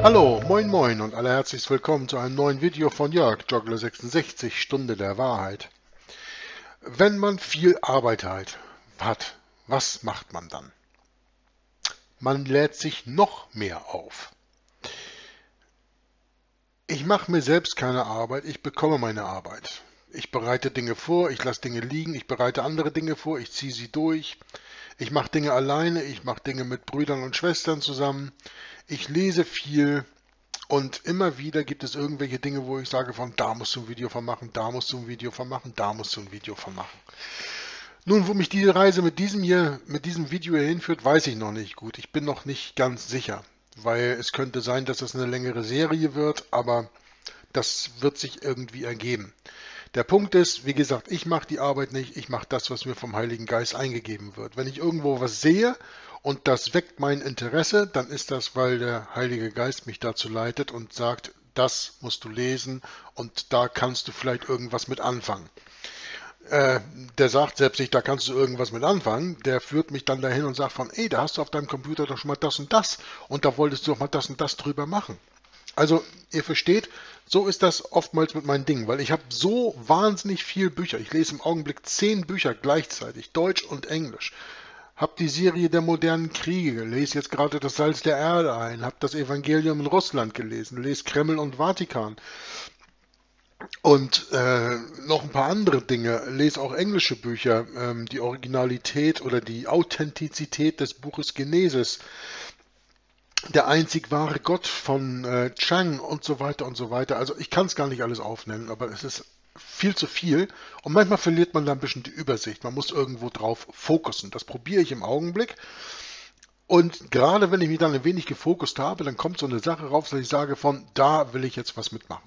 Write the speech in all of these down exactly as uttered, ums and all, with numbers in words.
Hallo, moin moin und alle herzlich willkommen zu einem neuen Video von Jörg, Joggler sechsundsechzig, Stunde der Wahrheit. Wenn man viel Arbeit hat, hat, was macht man dann? Man lädt sich noch mehr auf. Ich mache mir selbst keine Arbeit, ich bekomme meine Arbeit. Ich bereite Dinge vor, ich lasse Dinge liegen, ich bereite andere Dinge vor, ich ziehe sie durch. Ich mache Dinge alleine, ich mache Dinge mit Brüdern und Schwestern zusammen. Ich lese viel. Und immer wieder gibt es irgendwelche Dinge, wo ich sage von, da musst du ein Video von machen, da musst du ein Video von machen, da musst du ein Video von machen. Nun, wo mich diese Reise mit diesem hier, mit diesem Video hier hinführt, weiß ich noch nicht gut. Ich bin noch nicht ganz sicher, weil es könnte sein, dass es eine längere Serie wird, aber das wird sich irgendwie ergeben. Der Punkt ist, wie gesagt, ich mache die Arbeit nicht, ich mache das, was mir vom Heiligen Geist eingegeben wird. Wenn ich irgendwo was sehe und das weckt mein Interesse, dann ist das, weil der Heilige Geist mich dazu leitet und sagt, das musst du lesen und da kannst du vielleicht irgendwas mit anfangen. Äh, der sagt selbst nicht, da kannst du irgendwas mit anfangen, der führt mich dann dahin und sagt von, ey, da hast du auf deinem Computer doch schon mal das und das und da wolltest du doch mal das und das drüber machen. Also, ihr versteht, so ist das oftmals mit meinen Dingen, weil ich habe so wahnsinnig viel Bücher. Ich lese im Augenblick zehn Bücher gleichzeitig, Deutsch und Englisch. Hab die Serie der modernen Kriege, lese jetzt gerade das Salz der Erde ein, hab das Evangelium in Russland gelesen, lese Kreml und Vatikan und äh, noch ein paar andere Dinge, lese auch englische Bücher, ähm, die Originalität oder die Authentizität des Buches Genesis. Der einzig wahre Gott von äh, Chang und so weiter und so weiter. Also ich kann es gar nicht alles aufnennen, aber es ist viel zu viel und manchmal verliert man da ein bisschen die Übersicht. Man muss irgendwo drauf fokussen. Das probiere ich im Augenblick und gerade wenn ich mich dann ein wenig gefokust habe, dann kommt so eine Sache rauf, dass ich sage von, da will ich jetzt was mitmachen.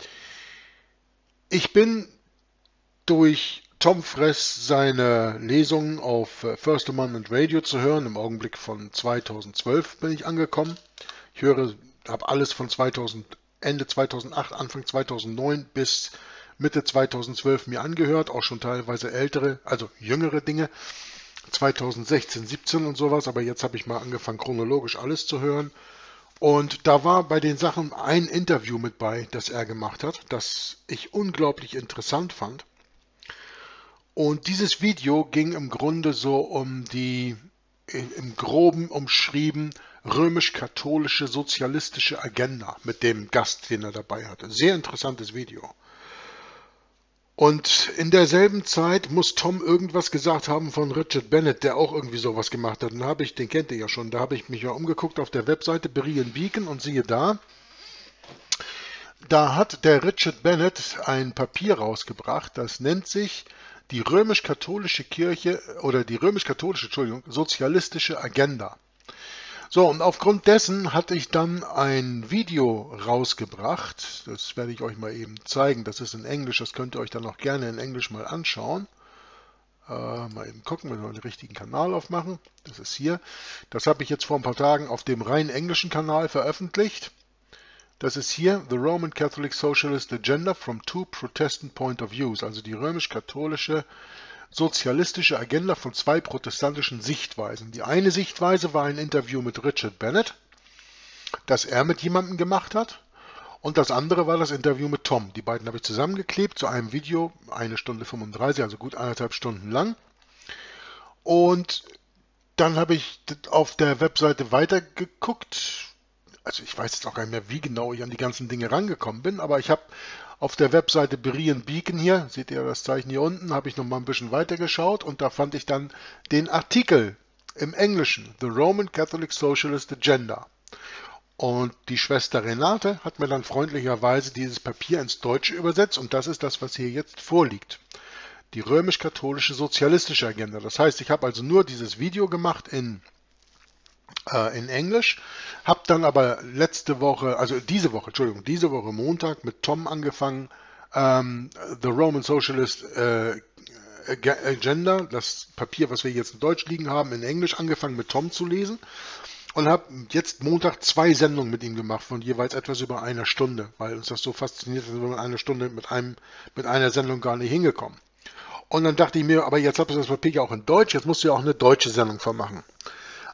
Ich bin durch Tom Fress seine Lesungen auf First Amendment Radio zu hören. Im Augenblick von zweitausendzwölf bin ich angekommen. Ich höre, habe alles von zweitausend, Ende zweitausendacht, Anfang zweitausendneun bis Mitte zweitausendzwölf mir angehört. Auch schon teilweise ältere, also jüngere Dinge. zweitausendsechzehn, siebzehn und sowas. Aber jetzt habe ich mal angefangen, chronologisch alles zu hören. Und da war bei den Sachen ein Interview mit bei, das er gemacht hat, das ich unglaublich interessant fand. Und dieses Video ging im Grunde so um die, im Groben umschrieben, römisch-katholische sozialistische Agenda mit dem Gast, den er dabei hatte. Sehr interessantes Video. Und in derselben Zeit muss Tom irgendwas gesagt haben von Richard Bennett, der auch irgendwie sowas gemacht hat. Und da habe ich, den kennt ihr ja schon, da habe ich mich mal umgeguckt auf der Webseite Berean Beacon und siehe da, da hat der Richard Bennett ein Papier rausgebracht, das nennt sich die römisch-katholische Kirche oder die römisch-katholische, Entschuldigung, sozialistische Agenda. So, und aufgrund dessen hatte ich dann ein Video rausgebracht. Das werde ich euch mal eben zeigen. Das ist in Englisch, das könnt ihr euch dann auch gerne in Englisch mal anschauen. Äh, mal eben gucken, wenn wir den richtigen Kanal aufmachen. Das ist hier. Das habe ich jetzt vor ein paar Tagen auf dem rein englischen Kanal veröffentlicht. Das ist hier The Roman Catholic Socialist Agenda from Two Protestant Point of Views, also die römisch-katholische sozialistische Agenda von zwei protestantischen Sichtweisen. Die eine Sichtweise war ein Interview mit Richard Bennett, das er mit jemandem gemacht hat, und das andere war das Interview mit Tom. Die beiden habe ich zusammengeklebt zu einem Video, eine Stunde fünfunddreißig, also gut anderthalb Stunden lang. Und dann habe ich auf der Webseite weitergeguckt. Also ich weiß jetzt auch gar nicht mehr, wie genau ich an die ganzen Dinge rangekommen bin, aber ich habe auf der Webseite Berean Beacon hier, seht ihr das Zeichen hier unten, habe ich noch mal ein bisschen weiter geschaut und da fand ich dann den Artikel im Englischen, The Roman Catholic Socialist Agenda. Und die Schwester Renate hat mir dann freundlicherweise dieses Papier ins Deutsche übersetzt und das ist das, was hier jetzt vorliegt. Die römisch-katholische sozialistische Agenda. Das heißt, ich habe also nur dieses Video gemacht in in Englisch, habe dann aber letzte Woche, also diese Woche, Entschuldigung, diese Woche Montag mit Tom angefangen, ähm, The Roman Socialist äh, Agenda, das Papier, was wir jetzt in Deutsch liegen haben, in Englisch angefangen mit Tom zu lesen und habe jetzt Montag zwei Sendungen mit ihm gemacht, von jeweils etwas über einer Stunde, weil uns das so fasziniert, dass wir in einer Stunde mit, einem, mit einer Sendung gar nicht hingekommen. Und dann dachte ich mir, aber jetzt habe ich das Papier ja auch in Deutsch, jetzt musst du ja auch eine deutsche Sendung von machen.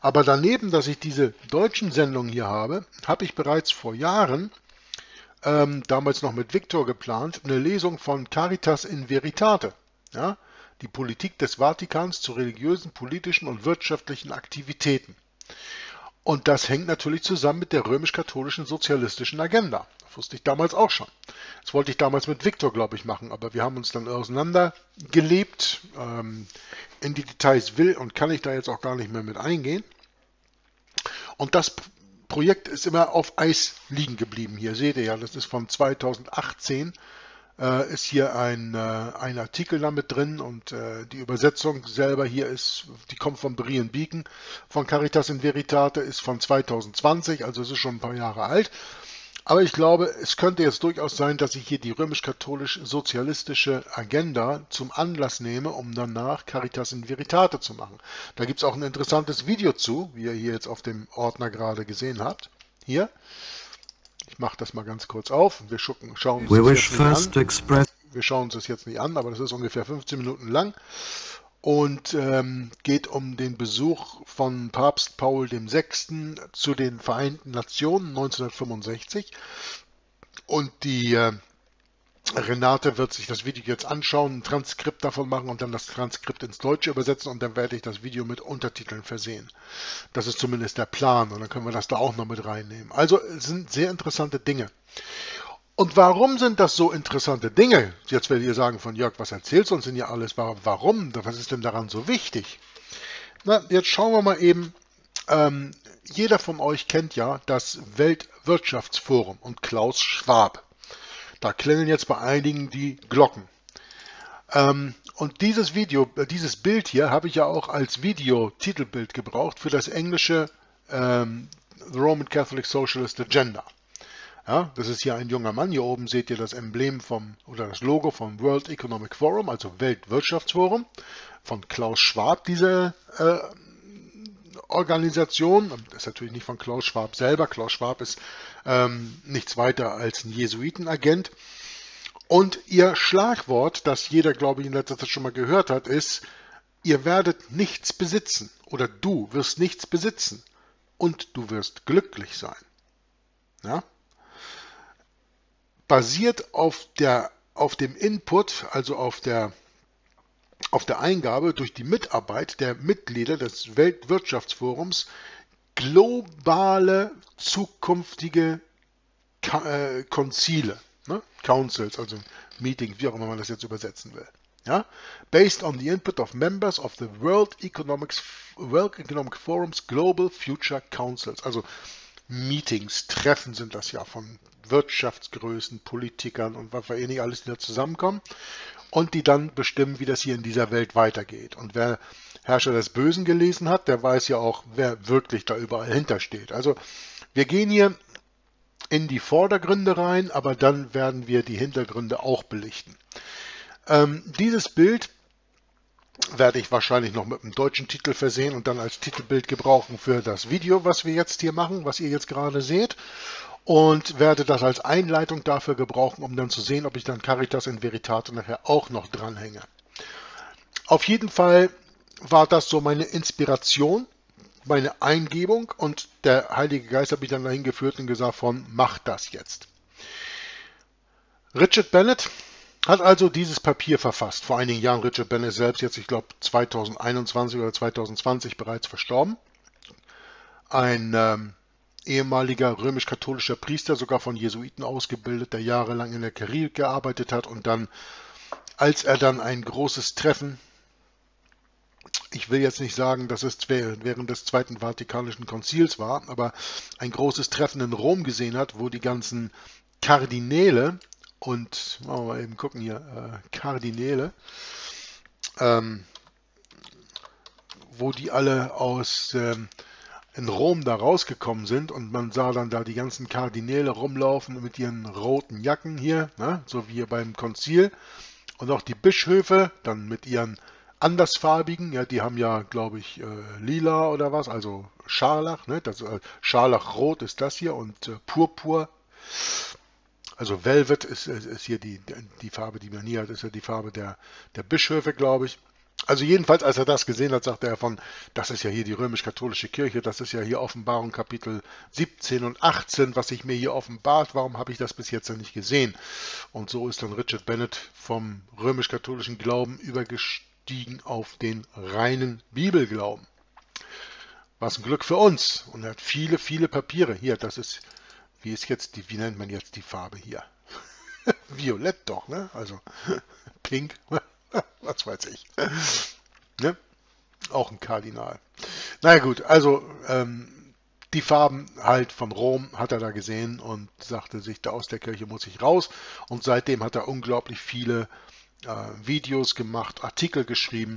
Aber daneben, dass ich diese deutschen Sendungen hier habe, habe ich bereits vor Jahren, ähm, damals noch mit Viktor geplant, eine Lesung von Caritas in Veritate. Ja? Die Politik des Vatikans zu religiösen, politischen und wirtschaftlichen Aktivitäten. Und das hängt natürlich zusammen mit der römisch-katholischen sozialistischen Agenda. Das wusste ich damals auch schon. Das wollte ich damals mit Viktor, glaube ich, machen, aber wir haben uns dann auseinandergelebt. Ähm, in die Details will und kann ich da jetzt auch gar nicht mehr mit eingehen. Und das Projekt ist immer auf Eis liegen geblieben. Hier seht ihr ja, das ist von zweitausendachtzehn. Äh, ist hier ein, äh, ein Artikel damit drin und äh, die Übersetzung selber hier ist, die kommt von Brian Beacon von Caritas in Veritate, ist von zweitausendzwanzig, also es ist schon ein paar Jahre alt. Aber ich glaube, es könnte jetzt durchaus sein, dass ich hier die römisch-katholisch-sozialistische Agenda zum Anlass nehme, um danach Caritas in Veritate zu machen. Da gibt es auch ein interessantes Video zu, wie ihr hier jetzt auf dem Ordner gerade gesehen habt. Hier. Ich mache das mal ganz kurz auf. Wir schauen uns das jetzt nicht an. Wir schauen uns das jetzt nicht an, aber das ist ungefähr fünfzehn Minuten lang und ähm, geht um den Besuch von Papst Paul der Sechste zu den Vereinten Nationen neunzehnhundertfünfundsechzig. Und die äh, Renate wird sich das Video jetzt anschauen, ein Transkript davon machen und dann das Transkript ins Deutsche übersetzen und dann werde ich das Video mit Untertiteln versehen. Das ist zumindest der Plan und dann können wir das da auch noch mit reinnehmen. Also es sind sehr interessante Dinge. Und warum sind das so interessante Dinge? Jetzt werdet ihr sagen von Jörg, was erzählst du uns denn hier alles? Warum? Was ist denn daran so wichtig? Na, jetzt schauen wir mal eben. Ähm, jeder von euch kennt ja das Weltwirtschaftsforum und Klaus Schwab. Da klingeln jetzt bei einigen die Glocken. Ähm, und dieses Video, dieses Bild hier habe ich ja auch als Video-Titelbild gebraucht für das englische ähm, The Roman Catholic Socialist Agenda. Ja, das ist hier ein junger Mann. Hier oben seht ihr das Emblem vom oder das Logo vom World Economic Forum, also Weltwirtschaftsforum, von Klaus Schwab, diese äh, Organisation. Das ist natürlich nicht von Klaus Schwab selber. Klaus Schwab ist ähm, nichts weiter als ein Jesuitenagent. Und ihr Schlagwort, das jeder, glaube ich, in letzter Zeit schon mal gehört hat, ist, ihr werdet nichts besitzen oder du wirst nichts besitzen und du wirst glücklich sein. Ja? Basiert auf, der, auf dem Input, also auf der, auf der Eingabe durch die Mitarbeit der Mitglieder des Weltwirtschaftsforums, globale zukünftige äh, Konzile, ne? Councils, also Meetings, wie auch immer man das jetzt übersetzen will. Ja? Based on the input of members of the World Economics, World Economic Forum's Global Future Councils, also Meetings, Treffen sind das ja von Wirtschaftsgrößen, Politikern und was wir eh nicht alles, die da zusammenkommen und die dann bestimmen, wie das hier in dieser Welt weitergeht. Und wer Herrscher des Bösen gelesen hat, der weiß ja auch, wer wirklich da überall hintersteht. Also wir gehen hier in die Vordergründe rein, aber dann werden wir die Hintergründe auch belichten. Ähm, dieses Bild werde ich wahrscheinlich noch mit einem deutschen Titel versehen und dann als Titelbild gebrauchen für das Video, was wir jetzt hier machen, was ihr jetzt gerade seht. Und werde das als Einleitung dafür gebrauchen, um dann zu sehen, ob ich dann Caritas in Veritate nachher auch noch dranhänge. Auf jeden Fall war das so meine Inspiration, meine Eingebung und der Heilige Geist hat mich dann dahin geführt und gesagt von, mach das jetzt. Richard Bennett hat also dieses Papier verfasst. Vor einigen Jahren, Richard Bennett selbst, jetzt ich glaube zweitausendeinundzwanzig oder zweitausendzwanzig bereits verstorben. Ein ähm, ehemaliger römisch-katholischer Priester, sogar von Jesuiten ausgebildet, der jahrelang in der Karibik gearbeitet hat und dann, als er dann ein großes Treffen, ich will jetzt nicht sagen, dass es während des Zweiten Vatikanischen Konzils war, aber ein großes Treffen in Rom gesehen hat, wo die ganzen Kardinäle und, wollen wir mal eben gucken hier, äh, Kardinäle, ähm, wo die alle aus ähm, in Rom da rausgekommen sind und man sah dann da die ganzen Kardinäle rumlaufen mit ihren roten Jacken hier, ne, so wie hier beim Konzil und auch die Bischöfe dann mit ihren andersfarbigen, ja, die haben ja, glaube ich, äh, lila oder was, also Scharlach, ne, das, äh, Scharlachrot ist das hier und äh, Purpur, also Velvet ist, ist hier die, die Farbe, die man hier hat, ist ja die Farbe der, der Bischöfe, glaube ich. Also jedenfalls, als er das gesehen hat, sagte er von, das ist ja hier die römisch-katholische Kirche, das ist ja hier Offenbarung Kapitel siebzehn und achtzehn, was sich mir hier offenbart, warum habe ich das bis jetzt noch nicht gesehen? Und so ist dann Richard Bennett vom römisch-katholischen Glauben übergestiegen auf den reinen Bibelglauben. Was ein Glück für uns. Und er hat viele, viele Papiere. Hier, das ist, wie ist jetzt die, wie nennt man jetzt die Farbe hier? Violett doch, ne? Also pink, was weiß ich. Ne? Auch ein Kardinal. Naja gut, also ähm, die Farben halt von Rom hat er da gesehen und sagte sich, da aus der Kirche muss ich raus. Und seitdem hat er unglaublich viele äh, Videos gemacht, Artikel geschrieben,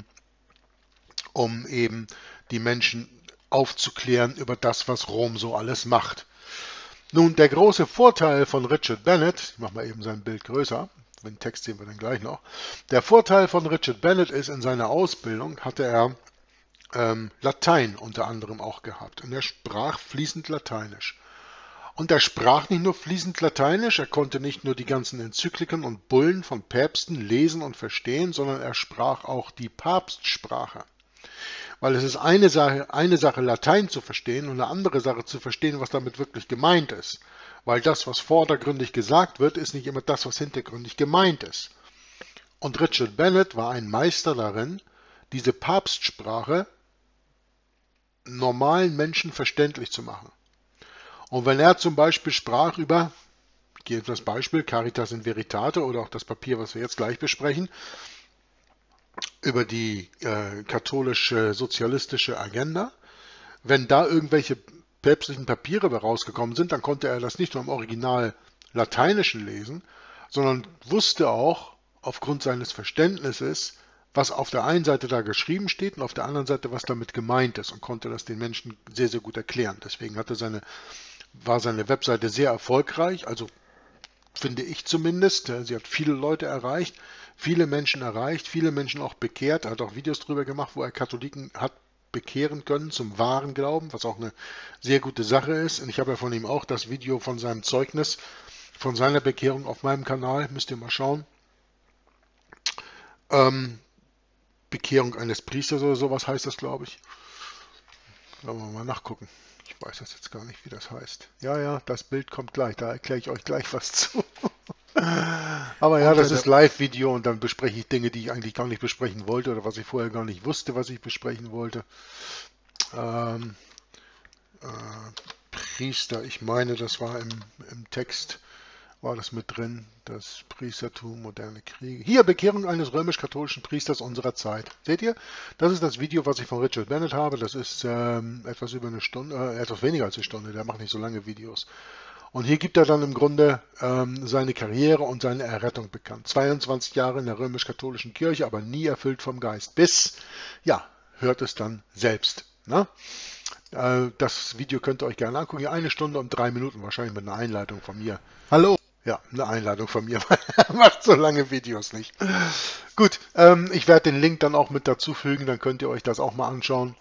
um eben die Menschen aufzuklären über das, was Rom so alles macht. Nun, der große Vorteil von Richard Bennett, ich mache mal eben sein Bild größer, den Text sehen wir dann gleich noch. Der Vorteil von Richard Bennett ist, in seiner Ausbildung hatte er ähm, Latein unter anderem auch gehabt. Und er sprach fließend Lateinisch. Und er sprach nicht nur fließend Lateinisch, er konnte nicht nur die ganzen Enzykliken und Bullen von Päpsten lesen und verstehen, sondern er sprach auch die Papstsprache. Weil es ist eine Sache, eine Sache, Latein zu verstehen und eine andere Sache zu verstehen, was damit wirklich gemeint ist. Weil das, was vordergründig gesagt wird, ist nicht immer das, was hintergründig gemeint ist. Und Richard Bennett war ein Meister darin, diese Papstsprache normalen Menschen verständlich zu machen. Und wenn er zum Beispiel sprach über, ich gebe das Beispiel, Caritas in Veritate oder auch das Papier, was wir jetzt gleich besprechen, über die äh, katholische sozialistische Agenda. Wenn da irgendwelche päpstlichen Papiere rausgekommen sind, dann konnte er das nicht nur im Original Lateinischen lesen, sondern wusste auch aufgrund seines Verständnisses, was auf der einen Seite da geschrieben steht und auf der anderen Seite, was damit gemeint ist und konnte das den Menschen sehr, sehr gut erklären. Deswegen hatte seine, war seine Webseite sehr erfolgreich, also finde ich zumindest. Sie hat viele Leute erreicht, viele Menschen erreicht, viele Menschen auch bekehrt. Er hat auch Videos darüber gemacht, wo er Katholiken hat bekehren können zum wahren Glauben, was auch eine sehr gute Sache ist. Und ich habe ja von ihm auch das Video von seinem Zeugnis, von seiner Bekehrung auf meinem Kanal, müsst ihr mal schauen. Ähm, Bekehrung eines Priesters oder sowas heißt das, glaube ich. Wollen wir mal nachgucken. Ich weiß das jetzt gar nicht, wie das heißt. Ja, ja, das Bild kommt gleich, da erkläre ich euch gleich was zu. Aber ja, das ist Live-Video und dann bespreche ich Dinge, die ich eigentlich gar nicht besprechen wollte oder was ich vorher gar nicht wusste, was ich besprechen wollte. Ähm, äh, Priester, ich meine, das war im, im Text, war das mit drin, das Priestertum, moderne Kriege. Hier, Bekehrung eines römisch-katholischen Priesters unserer Zeit. Seht ihr? Das ist das Video, was ich von Richard Bennett habe. Das ist ähm, etwas über eine Stunde, äh, etwas weniger als eine Stunde. Der macht nicht so lange Videos. Und hier gibt er dann im Grunde ähm, seine Karriere und seine Errettung bekannt. zweiundzwanzig Jahre in der römisch-katholischen Kirche, aber nie erfüllt vom Geist. Bis, ja, hört es dann selbst. Ne? Äh, das Video könnt ihr euch gerne angucken. Hier eine Stunde und drei Minuten, wahrscheinlich mit einer Einleitung von mir. Hallo! Ja, eine Einladung von mir. Er macht so lange Videos nicht. Gut, ähm, ich werde den Link dann auch mit dazu fügen, dann könnt ihr euch das auch mal anschauen.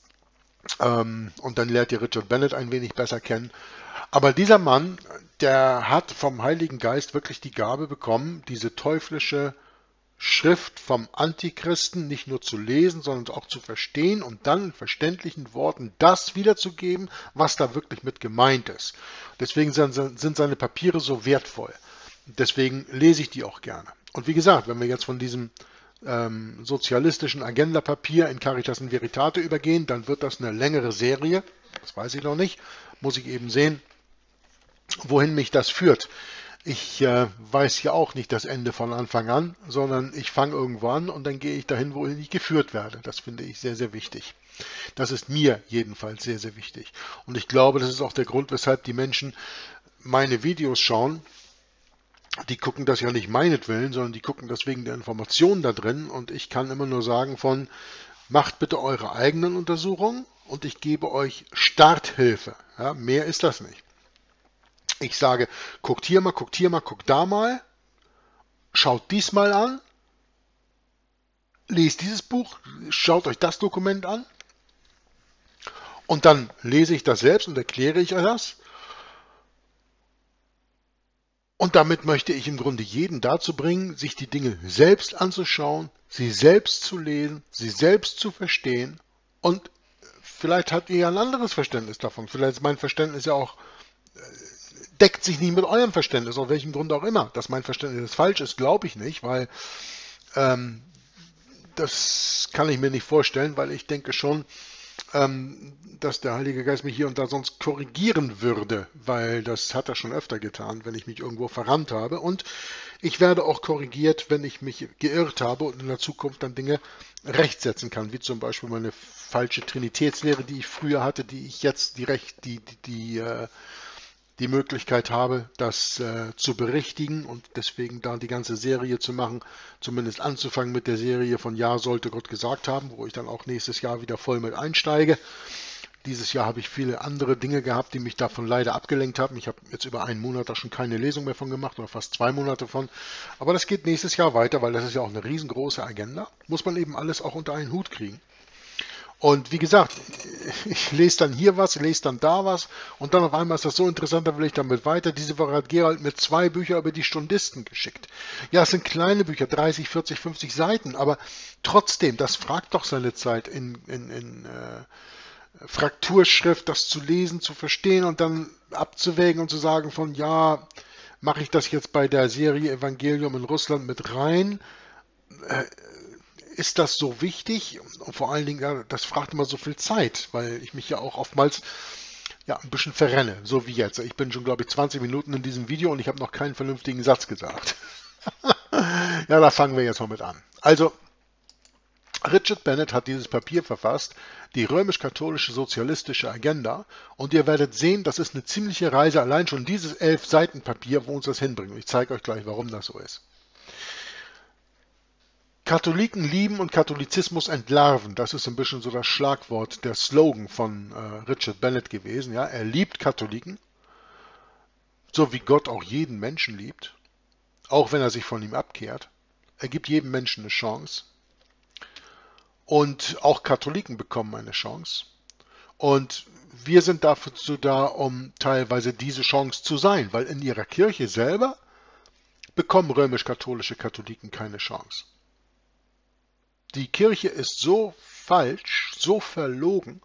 Ähm, und dann lernt ihr Richard Bennett ein wenig besser kennen. Aber dieser Mann, der hat vom Heiligen Geist wirklich die Gabe bekommen, diese teuflische Schrift vom Antichristen nicht nur zu lesen, sondern auch zu verstehen und dann in verständlichen Worten das wiederzugeben, was da wirklich mit gemeint ist. Deswegen sind seine Papiere so wertvoll. Deswegen lese ich die auch gerne. Und wie gesagt, wenn wir jetzt von diesem ähm, sozialistischen Agenda-Papier in Caritas in Veritate übergehen, dann wird das eine längere Serie. Das weiß ich noch nicht. Muss ich eben sehen, wohin mich das führt. Ich äh, weiß ja auch nicht das Ende von Anfang an, sondern ich fange irgendwo an und dann gehe ich dahin, wohin ich geführt werde. Das finde ich sehr, sehr wichtig. Das ist mir jedenfalls sehr, sehr wichtig. Und ich glaube, das ist auch der Grund, weshalb die Menschen meine Videos schauen. Die gucken das ja nicht meinetwillen, sondern die gucken das wegen der Informationen da drin. Und ich kann immer nur sagen von, macht bitte eure eigenen Untersuchungen und ich gebe euch Starthilfe. Ja, mehr ist das nicht. Ich sage, guckt hier mal, guckt hier mal, guckt da mal, schaut dies mal an, lest dieses Buch, schaut euch das Dokument an und dann lese ich das selbst und erkläre ich euch das. Und damit möchte ich im Grunde jeden dazu bringen, sich die Dinge selbst anzuschauen, sie selbst zu lesen, sie selbst zu verstehen. Und vielleicht habt ihr ja ein anderes Verständnis davon. Vielleicht ist mein Verständnis ja auch, deckt sich nicht mit eurem Verständnis, aus welchem Grund auch immer. Dass mein Verständnis falsch ist, glaube ich nicht, weil ähm, das kann ich mir nicht vorstellen, weil ich denke schon, ähm, dass der Heilige Geist mich hier und da sonst korrigieren würde, weil das hat er schon öfter getan, wenn ich mich irgendwo verrannt habe. Und ich werde auch korrigiert, wenn ich mich geirrt habe und in der Zukunft dann Dinge rechtsetzen kann, wie zum Beispiel meine falsche Trinitätslehre, die ich früher hatte, die ich jetzt die, Recht, die, die, die äh, die Möglichkeit habe, das äh, zu berichtigen und deswegen da die ganze Serie zu machen, zumindest anzufangen mit der Serie von Ja sollte Gott gesagt haben, wo ich dann auch nächstes Jahr wieder voll mit einsteige. Dieses Jahr habe ich viele andere Dinge gehabt, die mich davon leider abgelenkt haben. Ich habe jetzt über einen Monat da schon keine Lesung mehr von gemacht oder fast zwei Monate von. Aber das geht nächstes Jahr weiter, weil das ist ja auch eine riesengroße Agenda. Muss man eben alles auch unter einen Hut kriegen. Und wie gesagt, ich lese dann hier was, lese dann da was und dann auf einmal ist das so interessant, da will ich damit weiter. Diese Woche hat Gerald mir zwei Bücher über die Stundisten geschickt. Ja, es sind kleine Bücher, dreißig, vierzig, fünfzig Seiten, aber trotzdem, das fragt doch seine Zeit in, in, in äh, Frakturschrift, das zu lesen, zu verstehen und dann abzuwägen und zu sagen von, ja, mache ich das jetzt bei der Serie Evangelium in Russland mit rein? Äh, Ist das so wichtig? Und vor allen Dingen, ja, das fragt immer so viel Zeit, weil ich mich ja auch oftmals ja, ein bisschen verrenne, so wie jetzt. Ich bin schon, glaube ich, zwanzig Minuten in diesem Video und ich habe noch keinen vernünftigen Satz gesagt. Ja, da fangen wir jetzt mal mit an. Also, Richard Bennett hat dieses Papier verfasst, die römisch-katholische sozialistische Agenda, und ihr werdet sehen, das ist eine ziemliche Reise, allein schon dieses elf Seiten Papier, wo uns das hinbringt. Ich zeige euch gleich, warum das so ist. Katholiken lieben und Katholizismus entlarven. Das ist ein bisschen so das Schlagwort, der Slogan von äh, Richard Bennett gewesen. Ja? Er liebt Katholiken, so wie Gott auch jeden Menschen liebt, auch wenn er sich von ihm abkehrt. Er gibt jedem Menschen eine Chance. Und auch Katholiken bekommen eine Chance. Und wir sind dazu da, um teilweise diese Chance zu sein, weil in ihrer Kirche selber bekommen römisch-katholische Katholiken keine Chance. Die Kirche ist so falsch, so verlogen,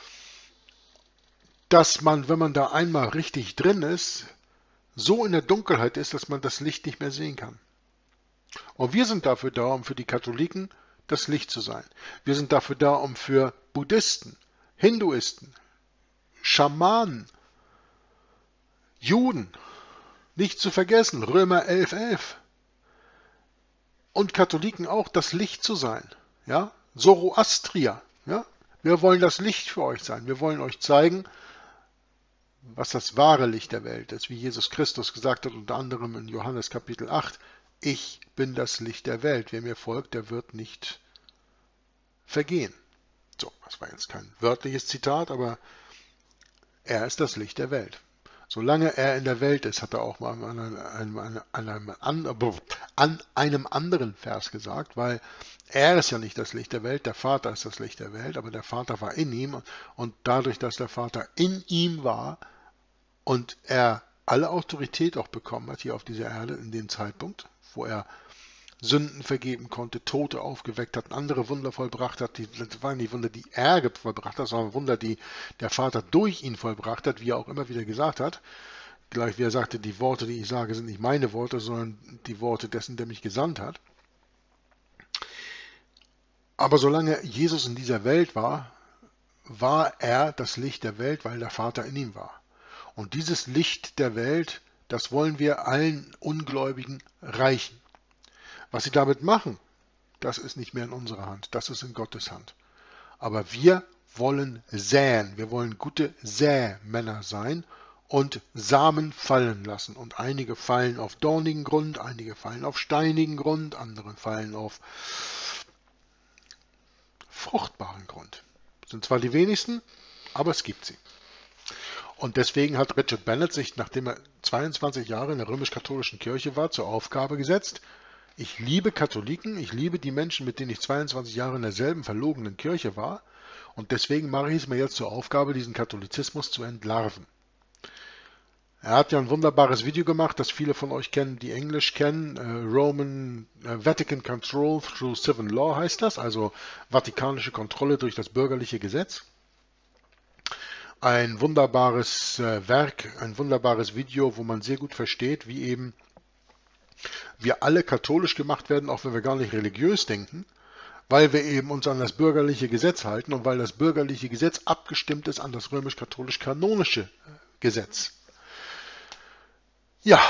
dass man, wenn man da einmal richtig drin ist, so in der Dunkelheit ist, dass man das Licht nicht mehr sehen kann. Und wir sind dafür da, um für die Katholiken das Licht zu sein. Wir sind dafür da, um für Buddhisten, Hinduisten, Schamanen, Juden, nicht zu vergessen, Römer elf elf, und Katholiken auch, das Licht zu sein. Ja? Zoroastrier. Ja? Wir wollen das Licht für euch sein. Wir wollen euch zeigen, was das wahre Licht der Welt ist, wie Jesus Christus gesagt hat, unter anderem in Johannes Kapitel acht, ich bin das Licht der Welt. Wer mir folgt, der wird nicht vergehen. So, das war jetzt kein wörtliches Zitat, aber er ist das Licht der Welt. Solange er in der Welt ist, hat er auch mal an einem, an einem, an einem anderen Vers gesagt, weil er ist ja nicht das Licht der Welt, der Vater ist das Licht der Welt, aber der Vater war in ihm und dadurch, dass der Vater in ihm war und er alle Autorität auch bekommen hat hier auf dieser Erde in dem Zeitpunkt, wo er Sünden vergeben konnte, Tote aufgeweckt hat, andere Wunder vollbracht hat, die, das waren die Wunder, die er vollbracht hat, sondern Wunder, die der Vater durch ihn vollbracht hat, wie er auch immer wieder gesagt hat. Gleich wie er sagte, die Worte, die ich sage, sind nicht meine Worte, sondern die Worte dessen, der mich gesandt hat. Aber solange Jesus in dieser Welt war, war er das Licht der Welt, weil der Vater in ihm war. Und dieses Licht der Welt, das wollen wir allen Ungläubigen reichen. Was sie damit machen, das ist nicht mehr in unserer Hand, das ist in Gottes Hand. Aber wir wollen säen, wir wollen gute Sämänner sein und Samen fallen lassen. Und einige fallen auf dornigen Grund, einige fallen auf steinigen Grund, andere fallen auf fruchtbaren Grund. Das sind zwar die wenigsten, aber es gibt sie. Und deswegen hat Richard Bennett sich, nachdem er zweiundzwanzig Jahre in der römisch-katholischen Kirche war, zur Aufgabe gesetzt, ich liebe Katholiken, ich liebe die Menschen, mit denen ich zweiundzwanzig Jahre in derselben verlogenen Kirche war, und deswegen mache ich es mir jetzt zur Aufgabe, diesen Katholizismus zu entlarven. Er hat ja ein wunderbares Video gemacht, das viele von euch kennen, die Englisch kennen. Äh, Roman äh, Vatican Control through Civil Law heißt das, also vatikanische Kontrolle durch das bürgerliche Gesetz. Ein wunderbares äh, Werk, ein wunderbares Video, wo man sehr gut versteht, wie eben wir alle katholisch gemacht werden, auch wenn wir gar nicht religiös denken, weil wir eben uns an das bürgerliche Gesetz halten und weil das bürgerliche Gesetz abgestimmt ist an das römisch-katholisch-kanonische Gesetz. Ja,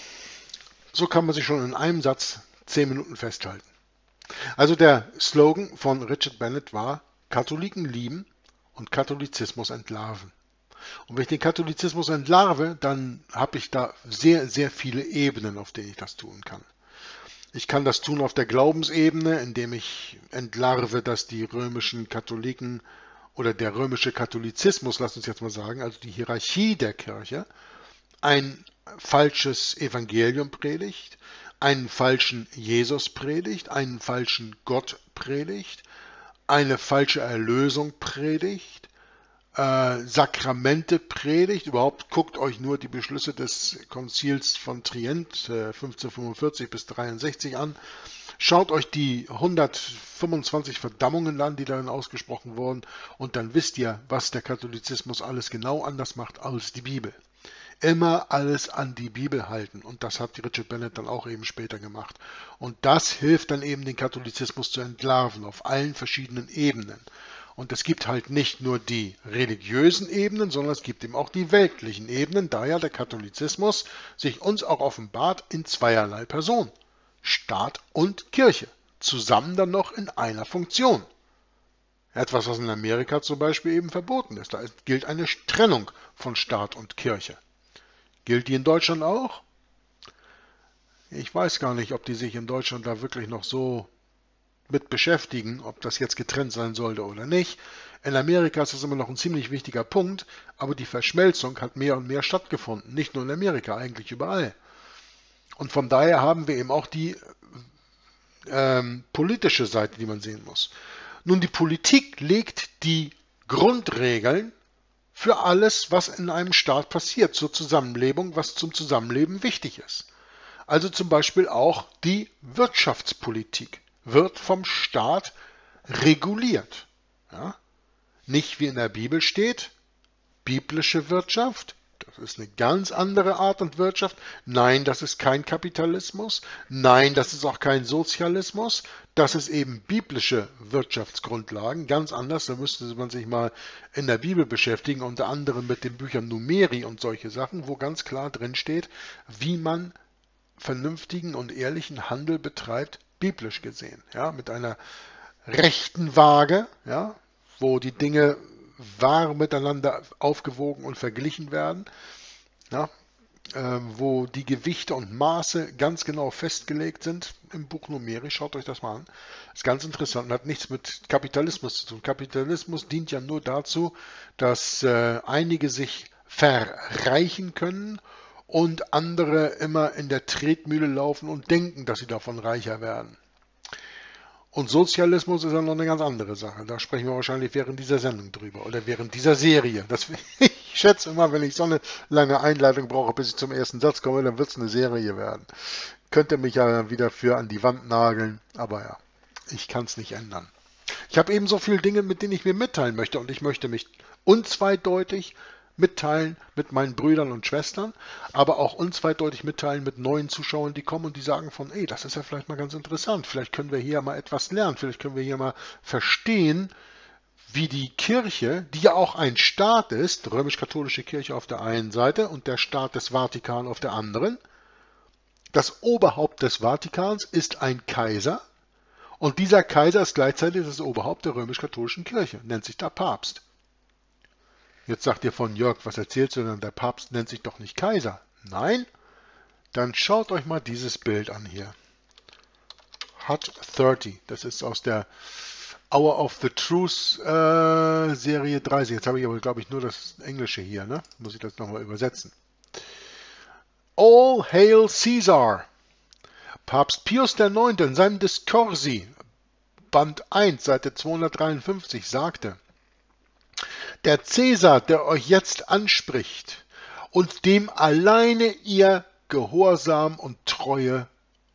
so kann man sich schon in einem Satz zehn Minuten festhalten. Also der Slogan von Richard Bennett war: Katholiken lieben und Katholizismus entlarven. Und wenn ich den Katholizismus entlarve, dann habe ich da sehr, sehr viele Ebenen, auf denen ich das tun kann. Ich kann das tun auf der Glaubensebene, indem ich entlarve, dass die römischen Katholiken oder der römische Katholizismus, lass uns jetzt mal sagen, also die Hierarchie der Kirche, ein falsches Evangelium predigt, einen falschen Jesus predigt, einen falschen Gott predigt, eine falsche Erlösung predigt, äh, Sakramente predigt. Überhaupt guckt euch nur die Beschlüsse des Konzils von Trient äh, fünfzehnhundertfünfundvierzig bis dreiundsechzig an. Schaut euch die hundertfünfundzwanzig Verdammungen an, die darin ausgesprochen wurden, und dann wisst ihr, was der Katholizismus alles genau anders macht als die Bibel. Immer alles an die Bibel halten, und das hat Richard Bennett dann auch eben später gemacht. Und das hilft dann eben, den Katholizismus zu entlarven auf allen verschiedenen Ebenen. Und es gibt halt nicht nur die religiösen Ebenen, sondern es gibt eben auch die weltlichen Ebenen, da ja der Katholizismus sich uns auch offenbart in zweierlei Person. Staat und Kirche, zusammen dann noch in einer Funktion. Etwas, was in Amerika zum Beispiel eben verboten ist. Da gilt eine Trennung von Staat und Kirche. Gilt die in Deutschland auch? Ich weiß gar nicht, ob die sich in Deutschland da wirklich noch so mit beschäftigen, ob das jetzt getrennt sein sollte oder nicht. In Amerika ist das immer noch ein ziemlich wichtiger Punkt, aber die Verschmelzung hat mehr und mehr stattgefunden. Nicht nur in Amerika, eigentlich überall. Und von daher haben wir eben auch die ähm, politische Seite, die man sehen muss. Nun, die Politik legt die Grundregeln für alles, was in einem Staat passiert, zur Zusammenlebung, was zum Zusammenleben wichtig ist. Also zum Beispiel auch die Wirtschaftspolitik wird vom Staat reguliert. Ja? Nicht wie in der Bibel steht, biblische Wirtschaft, das ist eine ganz andere Art und Wirtschaft. Nein, das ist kein Kapitalismus. Nein, das ist auch kein Sozialismus. Das ist eben biblische Wirtschaftsgrundlagen. Ganz anders, da müsste man sich mal in der Bibel beschäftigen, unter anderem mit den Büchern Numeri und solche Sachen, wo ganz klar drin steht, wie man vernünftigen und ehrlichen Handel betreibt, biblisch gesehen. Ja, mit einer rechten Waage, ja, wo die Dinge wahr miteinander aufgewogen und verglichen werden, ja, äh, wo die Gewichte und Maße ganz genau festgelegt sind im Buch Numeri. Schaut euch das mal an. Ist ganz interessant und hat nichts mit Kapitalismus zu tun. Kapitalismus dient ja nur dazu, dass äh, einige sich verreichen können und andere immer in der Tretmühle laufen und denken, dass sie davon reicher werden. Und Sozialismus ist ja noch eine ganz andere Sache. Da sprechen wir wahrscheinlich während dieser Sendung drüber oder während dieser Serie. Das, ich schätze immer, wenn ich so eine lange Einleitung brauche, bis ich zum ersten Satz komme, dann wird es eine Serie werden. Könnte mich ja wieder für an die Wand nageln, aber ja, ich kann es nicht ändern. Ich habe eben so viele Dinge, mit denen ich mir mitteilen möchte, und ich möchte mich unzweideutig mitteilen mit meinen Brüdern und Schwestern, aber auch unzweideutig mitteilen mit neuen Zuschauern, die kommen und die sagen von, ey, das ist ja vielleicht mal ganz interessant, vielleicht können wir hier mal etwas lernen, vielleicht können wir hier mal verstehen, wie die Kirche, die ja auch ein Staat ist, römisch-katholische Kirche auf der einen Seite und der Staat des Vatikan auf der anderen, das Oberhaupt des Vatikans ist ein Kaiser und dieser Kaiser ist gleichzeitig das Oberhaupt der römisch-katholischen Kirche, nennt sich der Papst. Jetzt sagt ihr von Jörg, was erzählst du denn? Der Papst nennt sich doch nicht Kaiser. Nein? Dann schaut euch mal dieses Bild an hier. Hot dreißig. Das ist aus der Hour of the Truth äh, Serie dreißig. Jetzt habe ich aber, glaube ich, nur das Englische hier. Ne? Muss ich das nochmal übersetzen. All hail Caesar. Papst Pius der Neunte in seinem Discorsi, Band eins, Seite zweihundertdreiundfünfzig, sagte: Der Cäsar, der euch jetzt anspricht und dem alleine ihr Gehorsam und Treue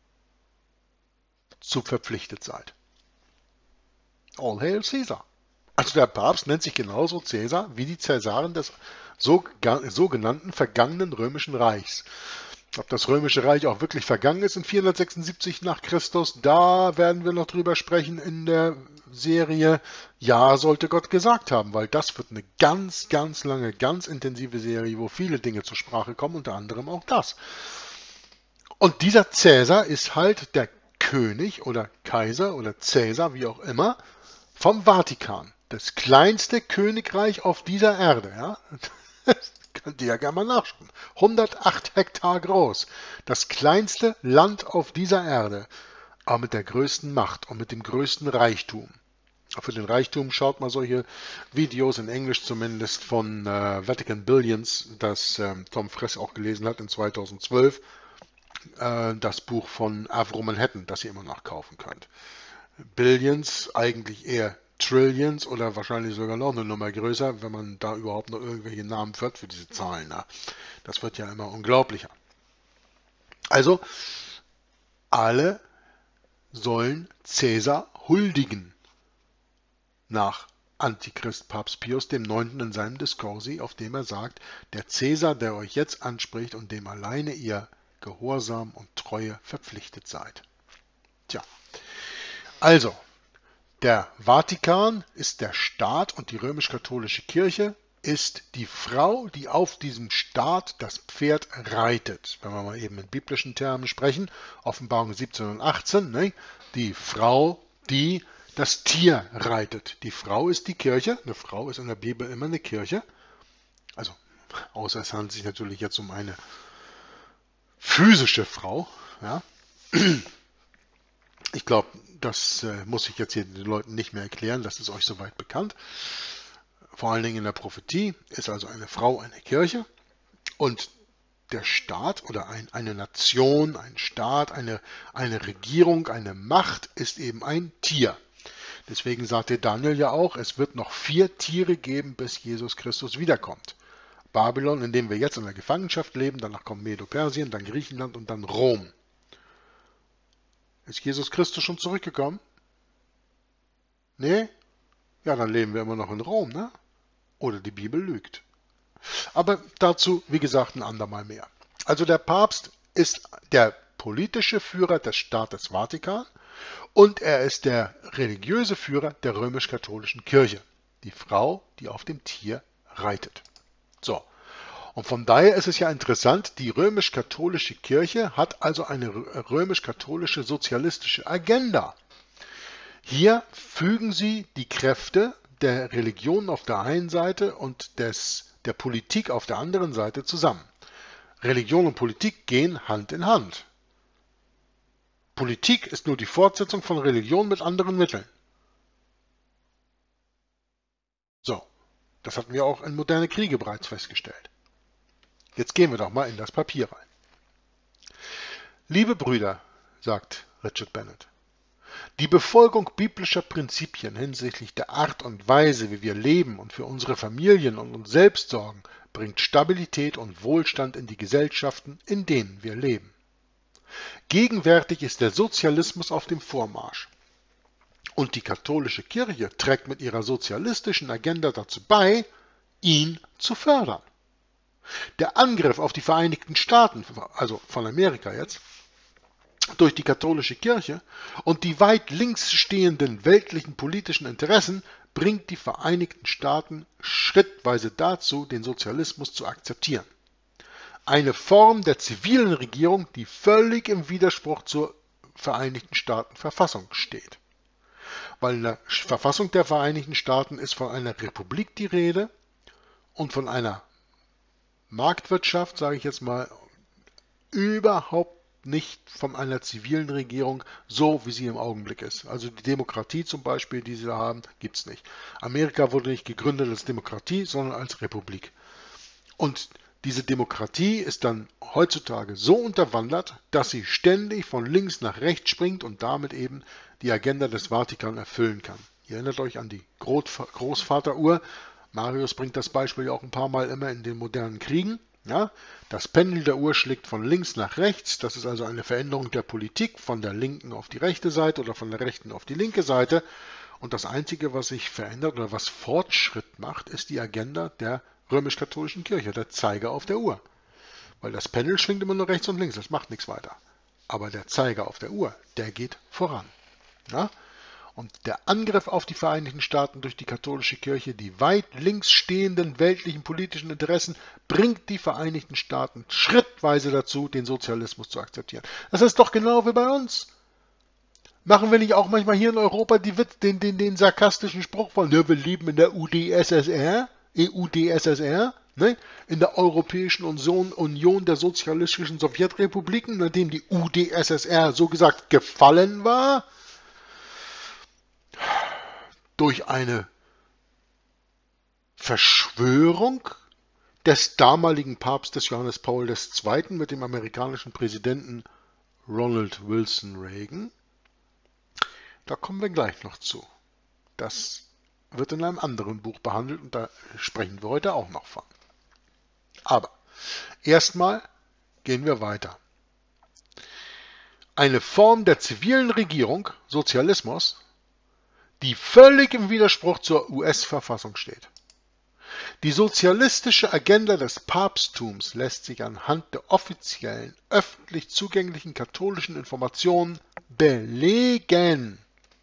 zu verpflichtet seid. All hail Caesar. Also der Papst nennt sich genauso Cäsar wie die Cäsaren des sogenannten vergangenen römischen Reichs. Ob das römische Reich auch wirklich vergangen ist in vierhundertsechsundsiebzig nach Christus, da werden wir noch drüber sprechen in der Serie Ja, sollte Gott gesagt haben, weil das wird eine ganz, ganz lange, ganz intensive Serie, wo viele Dinge zur Sprache kommen, unter anderem auch das. Und dieser Cäsar ist halt der König oder Kaiser oder Cäsar, wie auch immer, vom Vatikan. Das kleinste Königreich auf dieser Erde. Ja? Könnt ihr ja gerne mal nachschauen. hundertacht Hektar groß. Das kleinste Land auf dieser Erde, aber mit der größten Macht und mit dem größten Reichtum. Für den Reichtum schaut mal solche Videos, in Englisch zumindest, von äh, Vatican Billions, das äh, Tom Fress auch gelesen hat in zweitausendzwölf. Äh, das Buch von Avro Manhattan, das ihr immer noch kaufen könnt. Billions, eigentlich eher Trillions oder wahrscheinlich sogar noch eine Nummer größer, wenn man da überhaupt noch irgendwelche Namen führt für diese Zahlen. Na, das wird ja immer unglaublicher. Also, alle sollen Cäsar huldigen. Nach Antichrist Papst Pius der neunte in seinem Discorsi, auf dem er sagt, der Cäsar, der euch jetzt anspricht und dem alleine ihr Gehorsam und Treue verpflichtet seid. Tja, also, der Vatikan ist der Staat und die römisch-katholische Kirche ist die Frau, die auf diesem Staat das Pferd reitet. Wenn wir mal eben in biblischen Termen sprechen, Offenbarung siebzehn und achtzehn, ne? Die Frau, die das Tier reitet. Die Frau ist die Kirche, eine Frau ist in der Bibel immer eine Kirche, also außer es handelt sich natürlich jetzt um eine physische Frau, ja. Ich glaube, das äh, muss ich jetzt hier den Leuten nicht mehr erklären, das ist euch soweit bekannt. Vor allen Dingen in der Prophetie ist also eine Frau eine Kirche und der Staat oder ein, eine Nation, ein Staat, eine, eine Regierung, eine Macht ist eben ein Tier. Deswegen sagte Daniel ja auch, es wird noch vier Tiere geben, bis Jesus Christus wiederkommt. Babylon, in dem wir jetzt in der Gefangenschaft leben, danach kommt Medo-Persien, dann Griechenland und dann Rom. Ist Jesus Christus schon zurückgekommen? Nee? Ja, dann leben wir immer noch in Rom, ne? Oder die Bibel lügt. Aber dazu, wie gesagt, ein andermal mehr. Also der Papst ist der politische Führer des Staates Vatikan und er ist der religiöse Führer der römisch-katholischen Kirche. Die Frau, die auf dem Tier reitet. So. Und von daher ist es ja interessant, die römisch-katholische Kirche hat also eine römisch-katholische sozialistische Agenda. Hier fügen sie die Kräfte der Religion auf der einen Seite und des, der Politik auf der anderen Seite zusammen. Religion und Politik gehen Hand in Hand. Politik ist nur die Fortsetzung von Religion mit anderen Mitteln. So, das hatten wir auch in Moderne Kriege bereits festgestellt. Jetzt gehen wir doch mal in das Papier rein. Liebe Brüder, sagt Richard Bennett, die Befolgung biblischer Prinzipien hinsichtlich der Art und Weise, wie wir leben und für unsere Familien und uns selbst sorgen, bringt Stabilität und Wohlstand in die Gesellschaften, in denen wir leben. Gegenwärtig ist der Sozialismus auf dem Vormarsch. Und die katholische Kirche trägt mit ihrer sozialistischen Agenda dazu bei, ihn zu fördern. Der Angriff auf die Vereinigten Staaten, also von Amerika jetzt, durch die katholische Kirche und die weit links stehenden weltlichen politischen Interessen bringt die Vereinigten Staaten schrittweise dazu, den Sozialismus zu akzeptieren. Eine Form der zivilen Regierung, die völlig im Widerspruch zur Vereinigten Staaten Verfassung steht. Weil in der Verfassung der Vereinigten Staaten ist von einer Republik die Rede und von einer Marktwirtschaft, sage ich jetzt mal, überhaupt nicht von einer zivilen Regierung, so wie sie im Augenblick ist. Also die Demokratie zum Beispiel, die sie da haben, gibt es nicht. Amerika wurde nicht gegründet als Demokratie, sondern als Republik. Und diese Demokratie ist dann heutzutage so unterwandert, dass sie ständig von links nach rechts springt und damit eben die Agenda des Vatikan erfüllen kann. Ihr erinnert euch an die Großvateruhr. Marius bringt das Beispiel ja auch ein paar Mal immer in den modernen Kriegen. Ja? Das Pendel der Uhr schlägt von links nach rechts. Das ist also eine Veränderung der Politik von der linken auf die rechte Seite oder von der rechten auf die linke Seite. Und das Einzige, was sich verändert oder was Fortschritt macht, ist die Agenda der römisch-katholischen Kirche, der Zeiger auf der Uhr. Weil das Pendel schwingt immer nur rechts und links, das macht nichts weiter. Aber der Zeiger auf der Uhr, der geht voran. Ja? Und der Angriff auf die Vereinigten Staaten durch die katholische Kirche, die weit links stehenden weltlichen politischen Interessen, bringt die Vereinigten Staaten schrittweise dazu, den Sozialismus zu akzeptieren. Das ist doch genau wie bei uns. Machen wir nicht auch manchmal hier in Europa die, den, den, den sarkastischen Spruch von, ja, wir leben in der U D S S R, E U D S S R, ne? In der Europäischen Union, Union der sozialistischen Sowjetrepubliken, nachdem die U D S S R so gesagt gefallen war, durch eine Verschwörung des damaligen Papstes Johannes Paul der Zweite. mit dem amerikanischen Präsidenten Ronald Wilson Reagan. Da kommen wir gleich noch zu. Das wird in einem anderen Buch behandelt und da sprechen wir heute auch noch von. Aber erstmal gehen wir weiter. Eine Form der zivilen Regierung, Sozialismus, die völlig im Widerspruch zur U S-Verfassung steht. Die sozialistische Agenda des Papsttums lässt sich anhand der offiziellen, öffentlich zugänglichen katholischen Informationen belegen.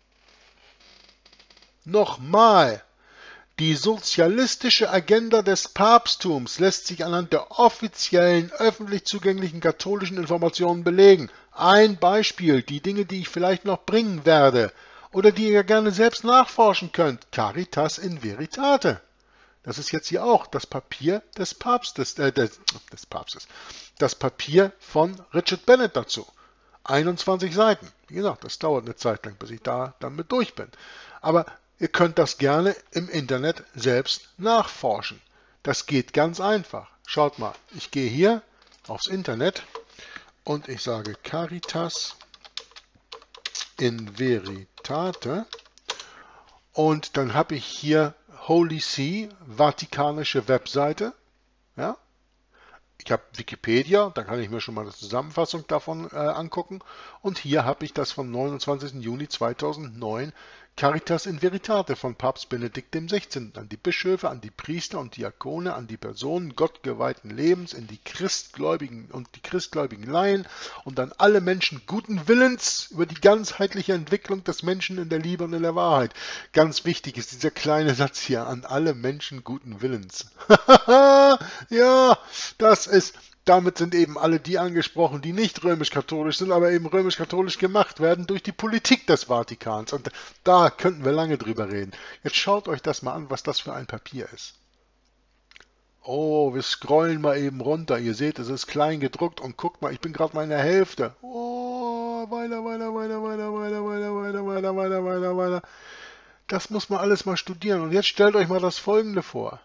Nochmal, die sozialistische Agenda des Papsttums lässt sich anhand der offiziellen, öffentlich zugänglichen katholischen Informationen belegen. Ein Beispiel, die Dinge, die ich vielleicht noch bringen werde, oder die ihr gerne selbst nachforschen könnt. Caritas in Veritate. Das ist jetzt hier auch das Papier des Papstes, äh, des, des Papstes. Das Papier von Richard Bennett dazu. einundzwanzig Seiten. Wie gesagt, das dauert eine Zeit lang, bis ich da dann mit durch bin. Aber ihr könnt das gerne im Internet selbst nachforschen. Das geht ganz einfach. Schaut mal, ich gehe hier aufs Internet und ich sage Caritas in Veritate und dann habe ich hier Holy See, vatikanische Webseite. Ja? Ich habe Wikipedia, da kann ich mir schon mal eine Zusammenfassung davon äh, angucken. Und hier habe ich das vom neunundzwanzigsten Juni zweitausendneun, Caritas in Veritate von Papst Benedikt der Sechzehnte. An die Bischöfe, an die Priester und Diakone, an die Personen gottgeweihten Lebens, in die Christgläubigen und die christgläubigen Laien und an alle Menschen guten Willens über die ganzheitliche Entwicklung des Menschen in der Liebe und in der Wahrheit. Ganz wichtig ist dieser kleine Satz hier, an alle Menschen guten Willens. Ja, das ist... Damit sind eben alle die angesprochen, die nicht römisch-katholisch sind, aber eben römisch-katholisch gemacht werden durch die Politik des Vatikans. Und da könnten wir lange drüber reden. Jetzt schaut euch das mal an, was das für ein Papier ist. Oh, wir scrollen mal eben runter. Ihr seht, es ist klein gedruckt und guckt mal, ich bin gerade mal in der Hälfte. Oh, weiter, weiter, weiter, weiter, weiter, weiter, weiter, weiter, weiter, weiter, weiter. Das muss man alles mal studieren. Und jetzt stellt euch mal das Folgende vor.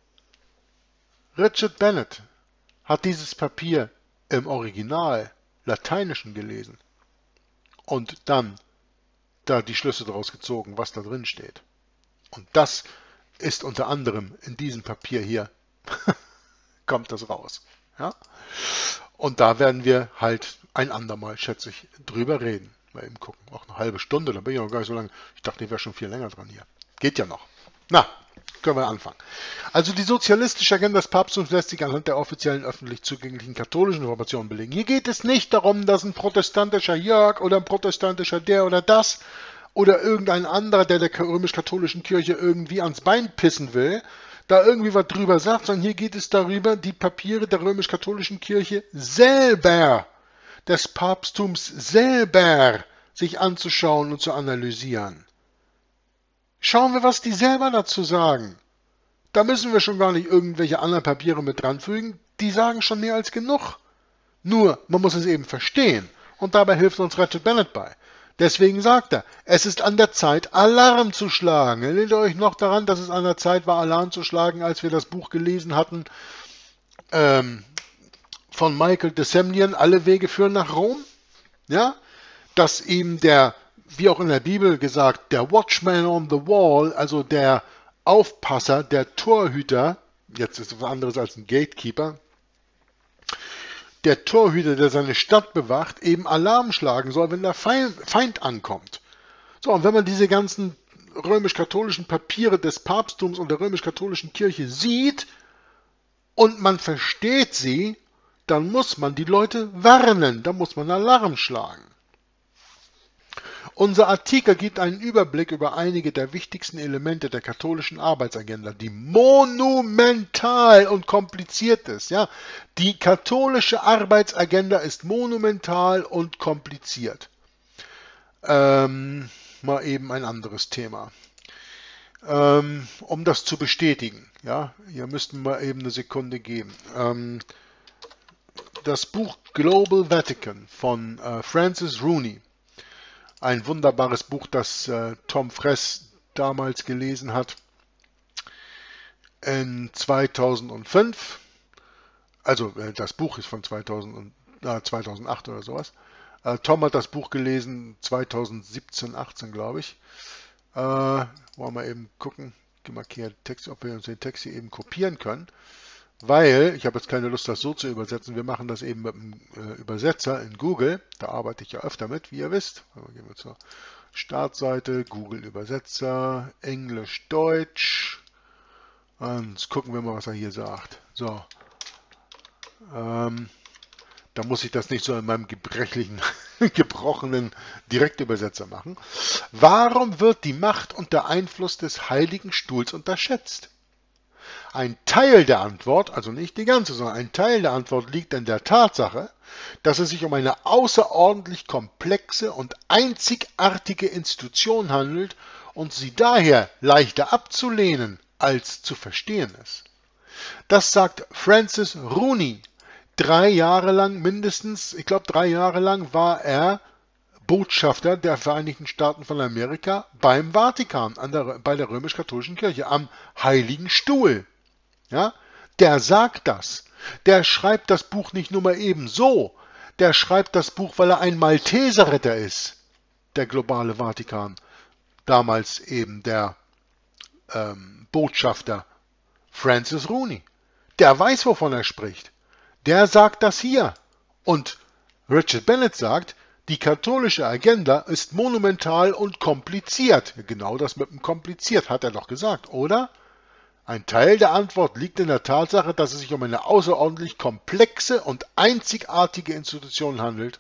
Richard Bennett hat dieses Papier im Original Lateinischen gelesen und dann da die Schlüsse daraus gezogen, was da drin steht. Und das ist unter anderem in diesem Papier hier, kommt das raus. Ja? Und da werden wir halt ein andermal, schätze ich, drüber reden. Mal eben gucken, auch eine halbe Stunde, dann bin ich noch gar nicht so lange. Ich dachte, ich wäre schon viel länger dran hier. Geht ja noch. Na, können wir anfangen. Also die sozialistische Agenda des Papsttums lässt sich anhand der offiziellen öffentlich zugänglichen katholischen Informationen belegen. Hier geht es nicht darum, dass ein protestantischer Jörg oder ein protestantischer der oder das oder irgendein anderer, der der römisch-katholischen Kirche irgendwie ans Bein pissen will, da irgendwie was drüber sagt, sondern hier geht es darüber, die Papiere der römisch-katholischen Kirche selber, des Papsttums selber, sich anzuschauen und zu analysieren. Schauen wir, was die selber dazu sagen. Da müssen wir schon gar nicht irgendwelche anderen Papiere mit dranfügen. Die sagen schon mehr als genug. Nur, man muss es eben verstehen. Und dabei hilft uns Richard Bennett bei. Deswegen sagt er, es ist an der Zeit, Alarm zu schlagen. Erinnert ihr euch noch daran, dass es an der Zeit war, Alarm zu schlagen, als wir das Buch gelesen hatten ähm, von Michael de Semlyen, Alle Wege führen nach Rom? Ja? Dass eben der, wie auch in der Bibel gesagt, der Watchman on the Wall, also der Aufpasser, der Torhüter, jetzt ist es was anderes als ein Gatekeeper, der Torhüter, der seine Stadt bewacht, eben Alarm schlagen soll, wenn der Feind, Feind ankommt. So, und wenn man diese ganzen römisch-katholischen Papiere des Papsttums und der römisch-katholischen Kirche sieht und man versteht sie, dann muss man die Leute warnen, da muss man Alarm schlagen. Unser Artikel gibt einen Überblick über einige der wichtigsten Elemente der katholischen Arbeitsagenda, die monumental und kompliziert ist. Ja? Die katholische Arbeitsagenda ist monumental und kompliziert. Ähm, mal eben ein anderes Thema. Ähm, um das zu bestätigen, ja, ihr müsst mir mal eben eine Sekunde geben. Ähm, das Buch Global Vatican von äh, Francis Rooney, ein wunderbares Buch, das äh, Tom Fress damals gelesen hat, in zweitausendfünf, also äh, das Buch ist von zweitausend, äh, zweitausendacht oder sowas. Äh, Tom hat das Buch gelesen zweitausendsiebzehn, achtzehn, glaube ich. Äh, wollen wir eben gucken, gemarkiert Text, ob wir uns den Text hier eben kopieren können. Weil, ich habe jetzt keine Lust, das so zu übersetzen, wir machen das eben mit dem äh, Übersetzer in Google. Da arbeite ich ja öfter mit, wie ihr wisst. Also gehen wir zur Startseite, Google Übersetzer, Englisch, Deutsch. Und jetzt gucken wir mal, was er hier sagt. So. Ähm, da muss ich das nicht so in meinem gebrechlichen, gebrochenen Direktübersetzer machen. Warum wird die Macht und der Einfluss des Heiligen Stuhls unterschätzt? Ein Teil der Antwort, also nicht die ganze, sondern ein Teil der Antwort liegt in der Tatsache, dass es sich um eine außerordentlich komplexe und einzigartige Institution handelt und sie daher leichter abzulehnen als zu verstehen ist. Das sagt Francis Rooney. Drei Jahre lang mindestens, ich glaube drei Jahre lang war er Botschafter der Vereinigten Staaten von Amerika beim Vatikan, an der, bei der römisch-katholischen Kirche, am Heiligen Stuhl. Ja, der sagt das. Der schreibt das Buch nicht nur mal eben so. Der schreibt das Buch, weil er ein Malteserritter ist. Der globale Vatikan. Damals eben der ähm, Botschafter Francis Rooney. Der weiß, wovon er spricht. Der sagt das hier. Und Richard Bennett sagt, die katholische Agenda ist monumental und kompliziert. Genau das mit dem kompliziert hat er doch gesagt, oder? Ein Teil der Antwort liegt in der Tatsache, dass es sich um eine außerordentlich komplexe und einzigartige Institution handelt,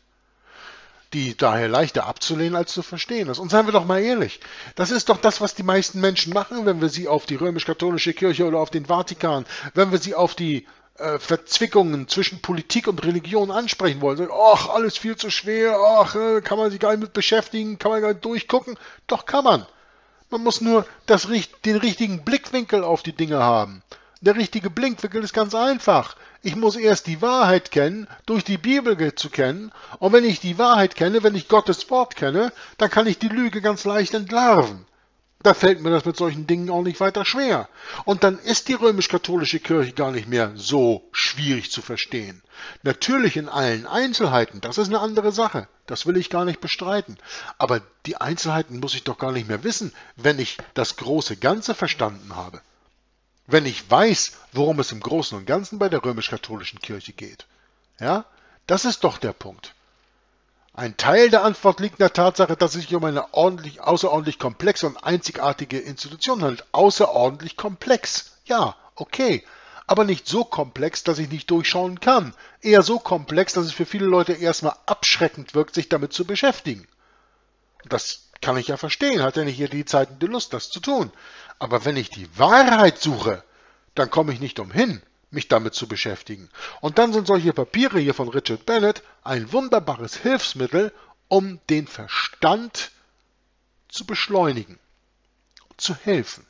die daher leichter abzulehnen als zu verstehen ist. Und seien wir doch mal ehrlich, das ist doch das, was die meisten Menschen machen, wenn wir sie auf die römisch-katholische Kirche oder auf den Vatikan, wenn wir sie auf die äh, Verzwickungen zwischen Politik und Religion ansprechen wollen. Sagen, ach, alles viel zu schwer, ach, äh, kann man sich gar nicht mit beschäftigen, kann man gar nicht durchgucken. Doch kann man. Man muss nur das, den richtigen Blickwinkel auf die Dinge haben. Der richtige Blickwinkel ist ganz einfach. Ich muss erst die Wahrheit kennen, durch die Bibel zu kennen. Und wenn ich die Wahrheit kenne, wenn ich Gottes Wort kenne, dann kann ich die Lüge ganz leicht entlarven. Da fällt mir das mit solchen Dingen auch nicht weiter schwer. Und dann ist die römisch-katholische Kirche gar nicht mehr so schwierig zu verstehen. Natürlich in allen Einzelheiten, das ist eine andere Sache. Das will ich gar nicht bestreiten. Aber die Einzelheiten muss ich doch gar nicht mehr wissen, wenn ich das große Ganze verstanden habe. Wenn ich weiß, worum es im Großen und Ganzen bei der römisch-katholischen Kirche geht. Ja, das ist doch der Punkt. Ein Teil der Antwort liegt in der Tatsache, dass es sich um eine ordentlich, außerordentlich komplexe und einzigartige Institution handelt. Außerordentlich komplex. Ja, okay. Aber nicht so komplex, dass ich nicht durchschauen kann. Eher so komplex, dass es für viele Leute erstmal abschreckend wirkt, sich damit zu beschäftigen. Das kann ich ja verstehen, hat ja nicht jeder die Zeit und die Lust, das zu tun. Aber wenn ich die Wahrheit suche, dann komme ich nicht umhin, mich damit zu beschäftigen. Und dann sind solche Papiere hier von Richard Bennett ein wunderbares Hilfsmittel, um den Verstand zu beschleunigen, zu helfen.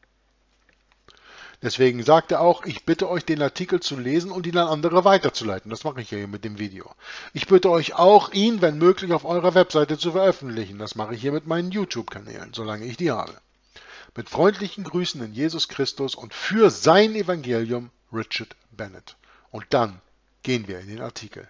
Deswegen sagt er auch, ich bitte euch, den Artikel zu lesen und ihn an andere weiterzuleiten. Das mache ich hier mit dem Video. Ich bitte euch auch, ihn, wenn möglich, auf eurer Webseite zu veröffentlichen. Das mache ich hier mit meinen YouTube-Kanälen, solange ich die habe. Mit freundlichen Grüßen in Jesus Christus und für sein Evangelium, Richard Bennett. Und dann gehen wir in den Artikel.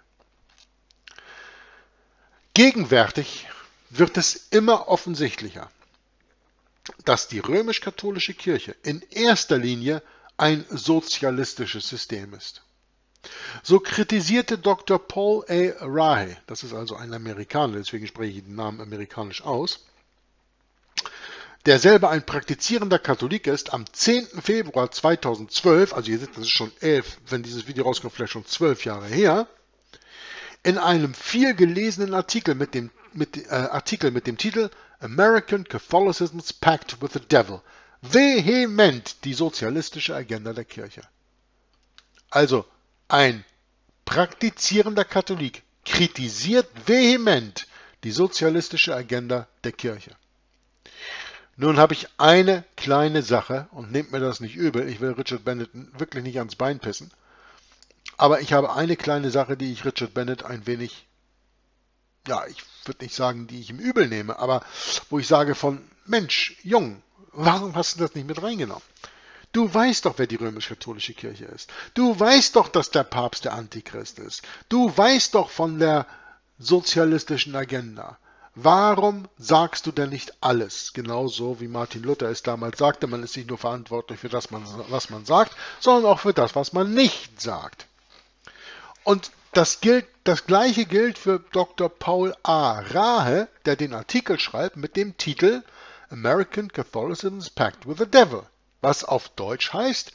Gegenwärtig wird es immer offensichtlicher, dass die römisch-katholische Kirche in erster Linie ein sozialistisches System ist. So kritisierte Doktor Paul A. Rahe, das ist also ein Amerikaner, deswegen spreche ich den Namen amerikanisch aus, der selber ein praktizierender Katholik ist, am zehnten Februar zweitausendzwölf, also ihr seht, das ist schon elf, wenn dieses Video rauskommt, vielleicht schon zwölf Jahre her, in einem viel gelesenen Artikel mit dem, mit, äh, Artikel mit dem Titel American Catholicism's Pact with the Devil vehement die sozialistische Agenda der Kirche. Also ein praktizierender Katholik kritisiert vehement die sozialistische Agenda der Kirche. Nun habe ich eine kleine Sache, und nehmt mir das nicht übel, ich will Richard Bennett wirklich nicht ans Bein pissen, aber ich habe eine kleine Sache, die ich Richard Bennett ein wenig, ja, ich würde nicht sagen, die ich ihm übel nehme, aber wo ich sage von, Mensch, Jung, warum hast du das nicht mit reingenommen? Du weißt doch, wer die römisch-katholische Kirche ist. Du weißt doch, dass der Papst der Antichrist ist. Du weißt doch von der sozialistischen Agenda. Warum sagst du denn nicht alles? Genauso wie Martin Luther es damals sagte, man ist nicht nur verantwortlich für das, was man sagt, sondern auch für das, was man nicht sagt. Und das, gilt, das Gleiche gilt für Doktor Paul A. Rahe, der den Artikel schreibt mit dem Titel American Catholicism's Pact with the Devil, was auf Deutsch heißt,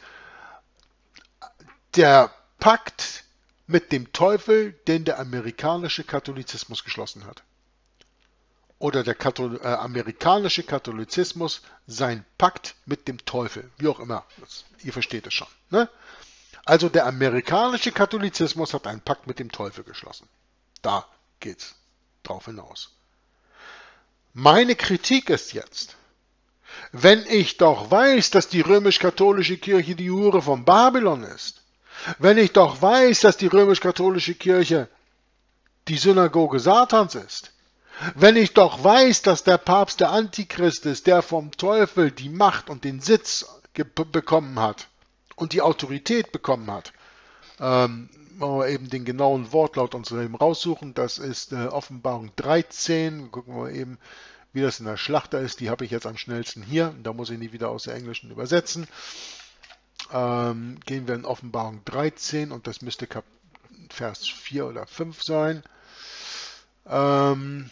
der Pakt mit dem Teufel, den der amerikanische Katholizismus geschlossen hat. Oder der Kathol äh, amerikanische Katholizismus, sein Pakt mit dem Teufel, wie auch immer. Das, ihr versteht es schon. Ne? Also der amerikanische Katholizismus hat einen Pakt mit dem Teufel geschlossen. Da geht's drauf hinaus. Meine Kritik ist jetzt, wenn ich doch weiß, dass die römisch-katholische Kirche die Hure von Babylon ist, wenn ich doch weiß, dass die römisch-katholische Kirche die Synagoge Satans ist, wenn ich doch weiß, dass der Papst der Antichrist ist, der vom Teufel die Macht und den Sitz bekommen hat und die Autorität bekommen hat, ähm, wollen wir eben den genauen Wortlaut uns eben raussuchen, das ist äh, Offenbarung dreizehn, gucken wir eben, wie das in der Schlachter ist, die habe ich jetzt am schnellsten hier, da muss ich nie wieder aus der Englischen übersetzen. Ähm, gehen wir in Offenbarung dreizehn und das müsste Kap Vers vier oder fünf sein. Ähm,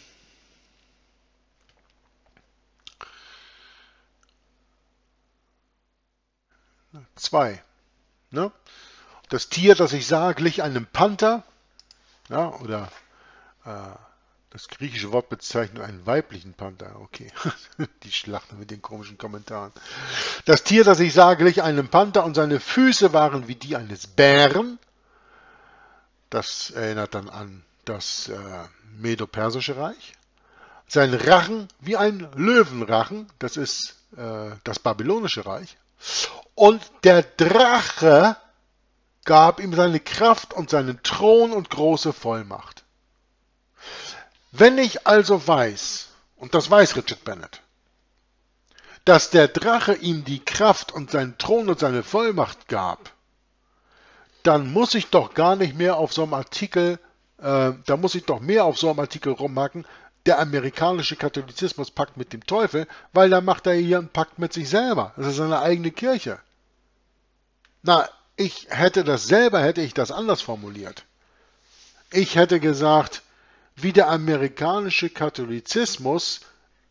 zwei. Ne? Das Tier, das ich sah, glich einem Panther, ja, oder äh, das griechische Wort bezeichnet einen weiblichen Panther. Okay, die Schlacht mit den komischen Kommentaren. Das Tier, das ich sah, glich einem Panther und seine Füße waren wie die eines Bären. Das erinnert dann an das äh, Medo-Persische Reich. Sein Rachen wie ein Löwenrachen, das ist äh, das Babylonische Reich. Und der Drache gab ihm seine Kraft und seinen Thron und große Vollmacht. Wenn ich also weiß, und das weiß Richard Bennett, dass der Drache ihm die Kraft und seinen Thron und seine Vollmacht gab, dann muss ich doch gar nicht mehr auf so einem Artikel, äh, da muss ich doch mehr auf so einem Artikel rumhacken, der amerikanische Katholizismus packt mit dem Teufel, weil da macht er hier einen Pakt mit sich selber. Das ist seine eigene Kirche. Na, ich hätte das selber, hätte ich das anders formuliert. Ich hätte gesagt, wie der amerikanische Katholizismus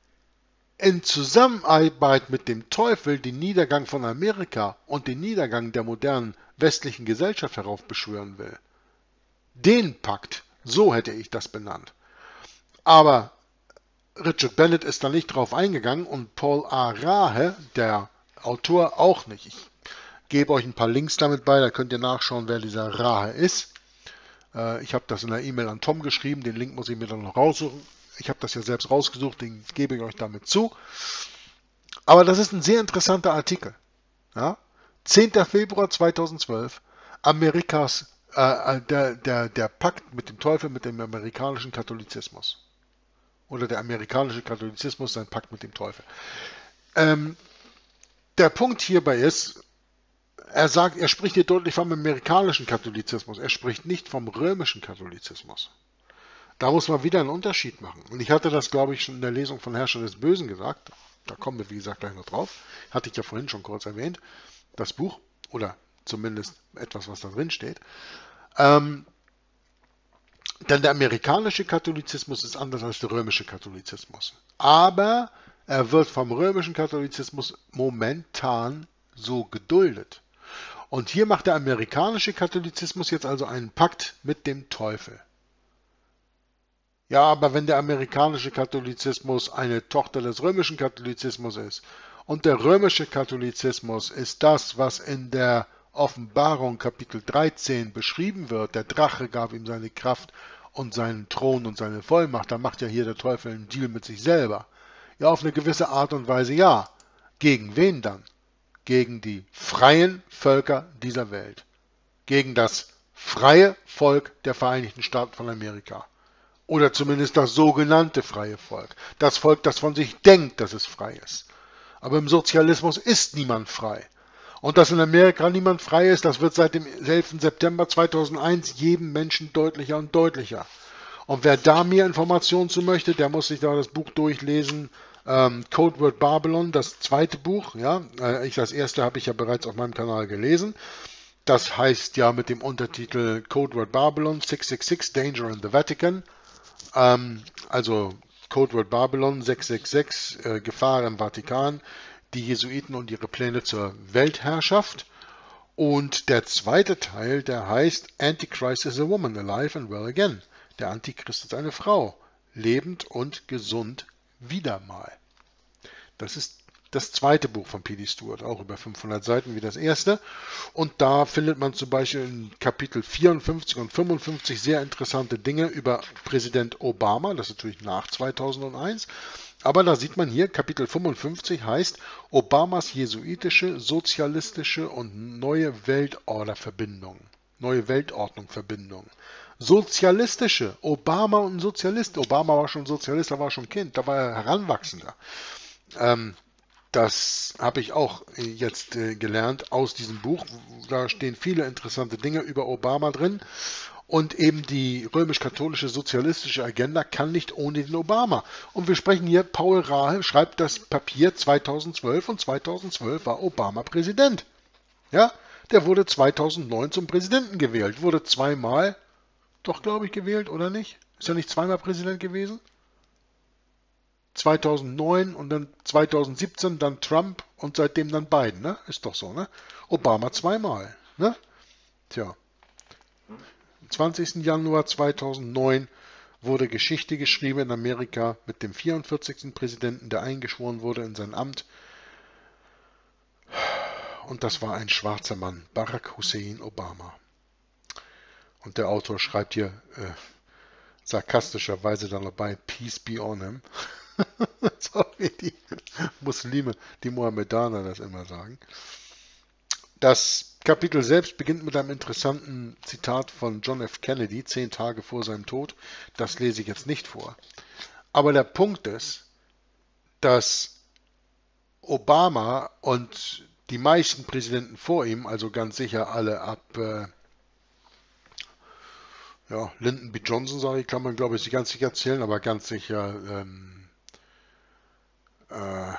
in Zusammenarbeit mit dem Teufel den Niedergang von Amerika und den Niedergang der modernen westlichen Gesellschaft heraufbeschwören will. Den Pakt, so hätte ich das benannt. Aber Richard Bennett ist da nicht drauf eingegangen und Paul A. Rahe, der Autor, auch nicht. Ich gebe euch ein paar Links damit bei, da könnt ihr nachschauen, wer dieser Rahe ist. Äh, ich habe das in der E-Mail an Tom geschrieben, den Link muss ich mir dann noch raussuchen. Ich habe das ja selbst rausgesucht, den gebe ich euch damit zu. Aber das ist ein sehr interessanter Artikel. Ja? zehnter Februar zweitausendzwölf, Amerikas, äh, der, der, der Pakt mit dem Teufel, mit dem amerikanischen Katholizismus. Oder der amerikanische Katholizismus, sein Pakt mit dem Teufel. Ähm, der Punkt hierbei ist, er sagt, er spricht hier deutlich vom amerikanischen Katholizismus, er spricht nicht vom römischen Katholizismus. Da muss man wieder einen Unterschied machen. Und ich hatte das, glaube ich, schon in der Lesung von Herrscher des Bösen gesagt. Da kommen wir, wie gesagt, gleich noch drauf. Hatte ich ja vorhin schon kurz erwähnt. Das Buch, oder zumindest etwas, was da drin steht. Ähm, denn der amerikanische Katholizismus ist anders als der römische Katholizismus. Aber er wird vom römischen Katholizismus momentan so geduldet. Und hier macht der amerikanische Katholizismus jetzt also einen Pakt mit dem Teufel. Ja, aber wenn der amerikanische Katholizismus eine Tochter des römischen Katholizismus ist und der römische Katholizismus ist das, was in der Offenbarung Kapitel dreizehn beschrieben wird, der Drache gab ihm seine Kraft und seinen Thron und seine Vollmacht, dann macht ja hier der Teufel einen Deal mit sich selber. Ja, auf eine gewisse Art und Weise ja. Gegen wen dann? Gegen die freien Völker dieser Welt. Gegen das freie Volk der Vereinigten Staaten von Amerika. Oder zumindest das sogenannte freie Volk. Das Volk, das von sich denkt, dass es frei ist. Aber im Sozialismus ist niemand frei. Und dass in Amerika niemand frei ist, das wird seit dem elften September zweitausendeins jedem Menschen deutlicher und deutlicher. Und wer da mehr Informationen zu möchte, der muss sich da das Buch durchlesen. Ähm, Codeword Babylon, das zweite Buch. Ja, äh, ich das erste habe ich ja bereits auf meinem Kanal gelesen. Das heißt ja mit dem Untertitel Codeword Babylon sechs sechs sechs Danger in the Vatican. Ähm, also Codeword Babylon sechs sechs sechs äh, Gefahr im Vatikan, die Jesuiten und ihre Pläne zur Weltherrschaft. Und der zweite Teil, der heißt Antichrist is a woman, alive and well again. Der Antichrist ist eine Frau, lebend und gesund wieder mal. Das ist das zweite Buch von P D Stewart, auch über fünfhundert Seiten wie das erste. Und da findet man zum Beispiel in Kapitel vierundfünfzig und fünfundfünfzig sehr interessante Dinge über Präsident Obama, das ist natürlich nach zweitausendeins. Aber da sieht man hier, Kapitel fünfundfünfzig heißt Obamas jesuitische, sozialistische und neue Weltorderverbindung. Neue Weltordnung-Verbindung. Sozialistische, Obama und ein Sozialist. Obama war schon Sozialist, er war schon Kind, da war er Heranwachsender. Ähm, Das habe ich auch jetzt äh, gelernt aus diesem Buch. Da stehen viele interessante Dinge über Obama drin. Und eben die römisch-katholische sozialistische Agenda kann nicht ohne den Obama. Und wir sprechen hier, Paul Rahe schreibt das Papier zweitausendzwölf und zweitausendzwölf war Obama Präsident. Ja, der wurde zweitausendneun zum Präsidenten gewählt. Wurde zweimal, doch glaube ich, gewählt, oder nicht? Ist er nicht zweimal Präsident gewesen? zweitausendneun und dann zweitausendsiebzehn dann Trump und seitdem dann Biden, ne? Ist doch so, ne? Obama zweimal, ne? Tja. Am zwanzigsten Januar zweitausendneun wurde Geschichte geschrieben in Amerika mit dem vierundvierzigsten Präsidenten, der eingeschworen wurde in sein Amt. Und das war ein schwarzer Mann, Barack Hussein Obama. Und der Autor schreibt hier äh, sarkastischerweise dann dabei, Peace be on him. So wie die Muslime, die Mohammedaner das immer sagen. Das Kapitel selbst beginnt mit einem interessanten Zitat von John F. Kennedy, zehn Tage vor seinem Tod. Das lese ich jetzt nicht vor. Aber der Punkt ist, dass Obama und die meisten Präsidenten vor ihm, also ganz sicher alle ab äh, ja, Lyndon B. Johnson, sage ich, kann man glaube ich nicht ganz sicher erzählen, aber ganz sicher ähm, äh,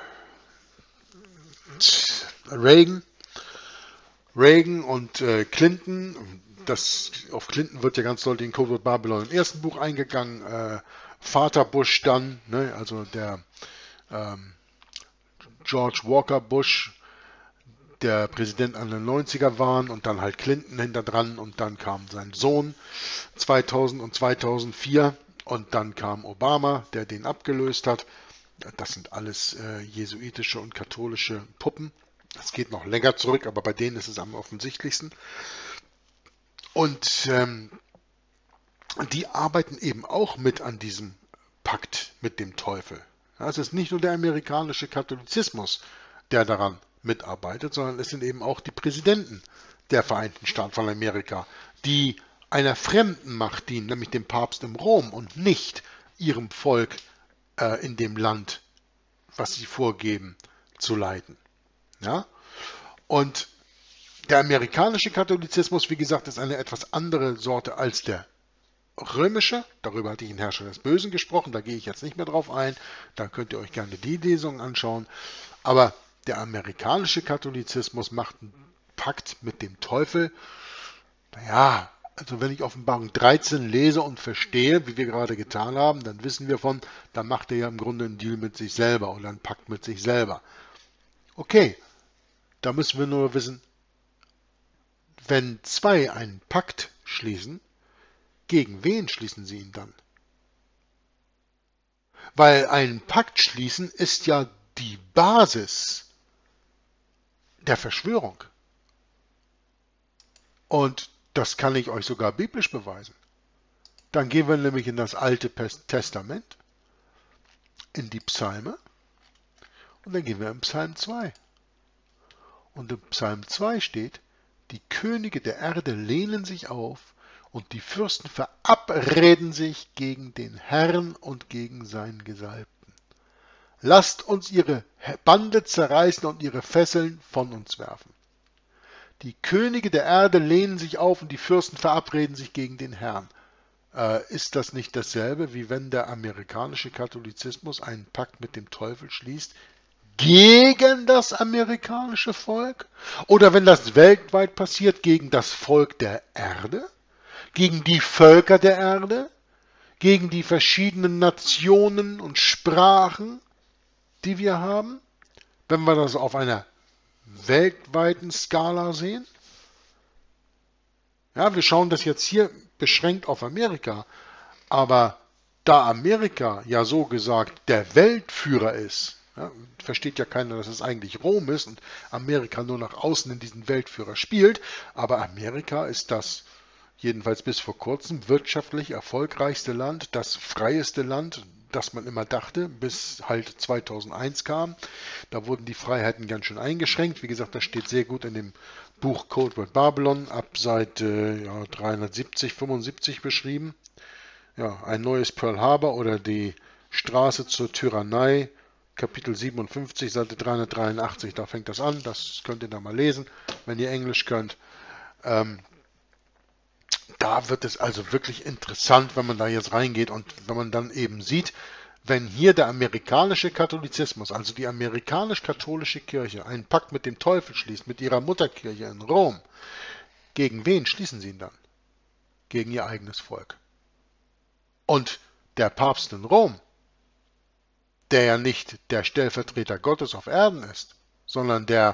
Reagan, Reagan und äh, Clinton. Das, auf Clinton wird ja ganz deutlich in Codeword Babylon im ersten Buch eingegangen. Äh, Vater Bush dann, ne, also der ähm, George Walker Bush, der Präsident an den neunziger waren und dann halt Clinton hinter dran und dann kam sein Sohn zweitausend und zweitausendvier und dann kam Obama, der den abgelöst hat. Das sind alles äh, jesuitische und katholische Puppen. Das geht noch länger zurück, aber bei denen ist es am offensichtlichsten. Und ähm, die arbeiten eben auch mit an diesem Pakt mit dem Teufel. Ja, es ist nicht nur der amerikanische Katholizismus, der daran mitarbeitet, sondern es sind eben auch die Präsidenten der Vereinigten Staaten von Amerika, die einer fremden Macht dienen, nämlich dem Papst in Rom und nicht ihrem Volk äh, in dem Land, was sie vorgeben, zu leiten. Ja? Und der amerikanische Katholizismus, wie gesagt, ist eine etwas andere Sorte als der römische. Darüber hatte ich in Herrscher des Bösen gesprochen, da gehe ich jetzt nicht mehr drauf ein. Da könnt ihr euch gerne die Lesungen anschauen. Aber der amerikanische Katholizismus macht einen Pakt mit dem Teufel. Naja, Also wenn ich Offenbarung dreizehn lese und verstehe, wie wir gerade getan haben, dann wissen wir von, da macht er ja im Grunde einen Deal mit sich selber oder einen Pakt mit sich selber. Okay, da müssen wir nur wissen, wenn zwei einen Pakt schließen, gegen wen schließen sie ihn dann? Weil einen Pakt schließen ist ja die Basis der Verschwörung. Und das kann ich euch sogar biblisch beweisen. Dann gehen wir nämlich in das Alte Testament, in die Psalme, und dann gehen wir in Psalm zwei. Und im Psalm zwei steht, die Könige der Erde lehnen sich auf und die Fürsten verabreden sich gegen den Herrn und gegen seinen Gesalbten. Lasst uns ihre Bande zerreißen und ihre Fesseln von uns werfen. Die Könige der Erde lehnen sich auf und die Fürsten verabreden sich gegen den Herrn. Äh, ist das nicht dasselbe, wie wenn der amerikanische Katholizismus einen Pakt mit dem Teufel schließt gegen das amerikanische Volk? Oder wenn das weltweit passiert, gegen das Volk der Erde? Gegen die Völker der Erde? Gegen die verschiedenen Nationen und Sprachen, die wir haben? Wenn wir das auf einer weltweiten Skala sehen? Ja, wir schauen das jetzt hier beschränkt auf Amerika, aber da Amerika ja so gesagt der Weltführer ist, ja, versteht ja keiner, dass es eigentlich Rom ist und Amerika nur nach außen in diesen Weltführer spielt, aber Amerika ist das, jedenfalls bis vor kurzem, wirtschaftlich erfolgreichste Land, das freieste Land, das man immer dachte, bis halt zweitausendeins kam. Da wurden die Freiheiten ganz schön eingeschränkt. Wie gesagt, das steht sehr gut in dem Buch Code Word Babylon, ab Seite ja, dreihundertsiebzig, fünfundsiebzig beschrieben. Ja, ein neues Pearl Harbor oder die Straße zur Tyrannei, Kapitel siebenundfünfzig, Seite dreihundertdreiundachtzig, da fängt das an, das könnt ihr da mal lesen, wenn ihr Englisch könnt. Ähm, Da wird es also wirklich interessant, wenn man da jetzt reingeht und wenn man dann eben sieht, wenn hier der amerikanische Katholizismus, also die amerikanisch-katholische Kirche, einen Pakt mit dem Teufel schließt, mit ihrer Mutterkirche in Rom, gegen wen schließen sie ihn dann? Gegen ihr eigenes Volk. Und der Papst in Rom, der ja nicht der Stellvertreter Gottes auf Erden ist, sondern der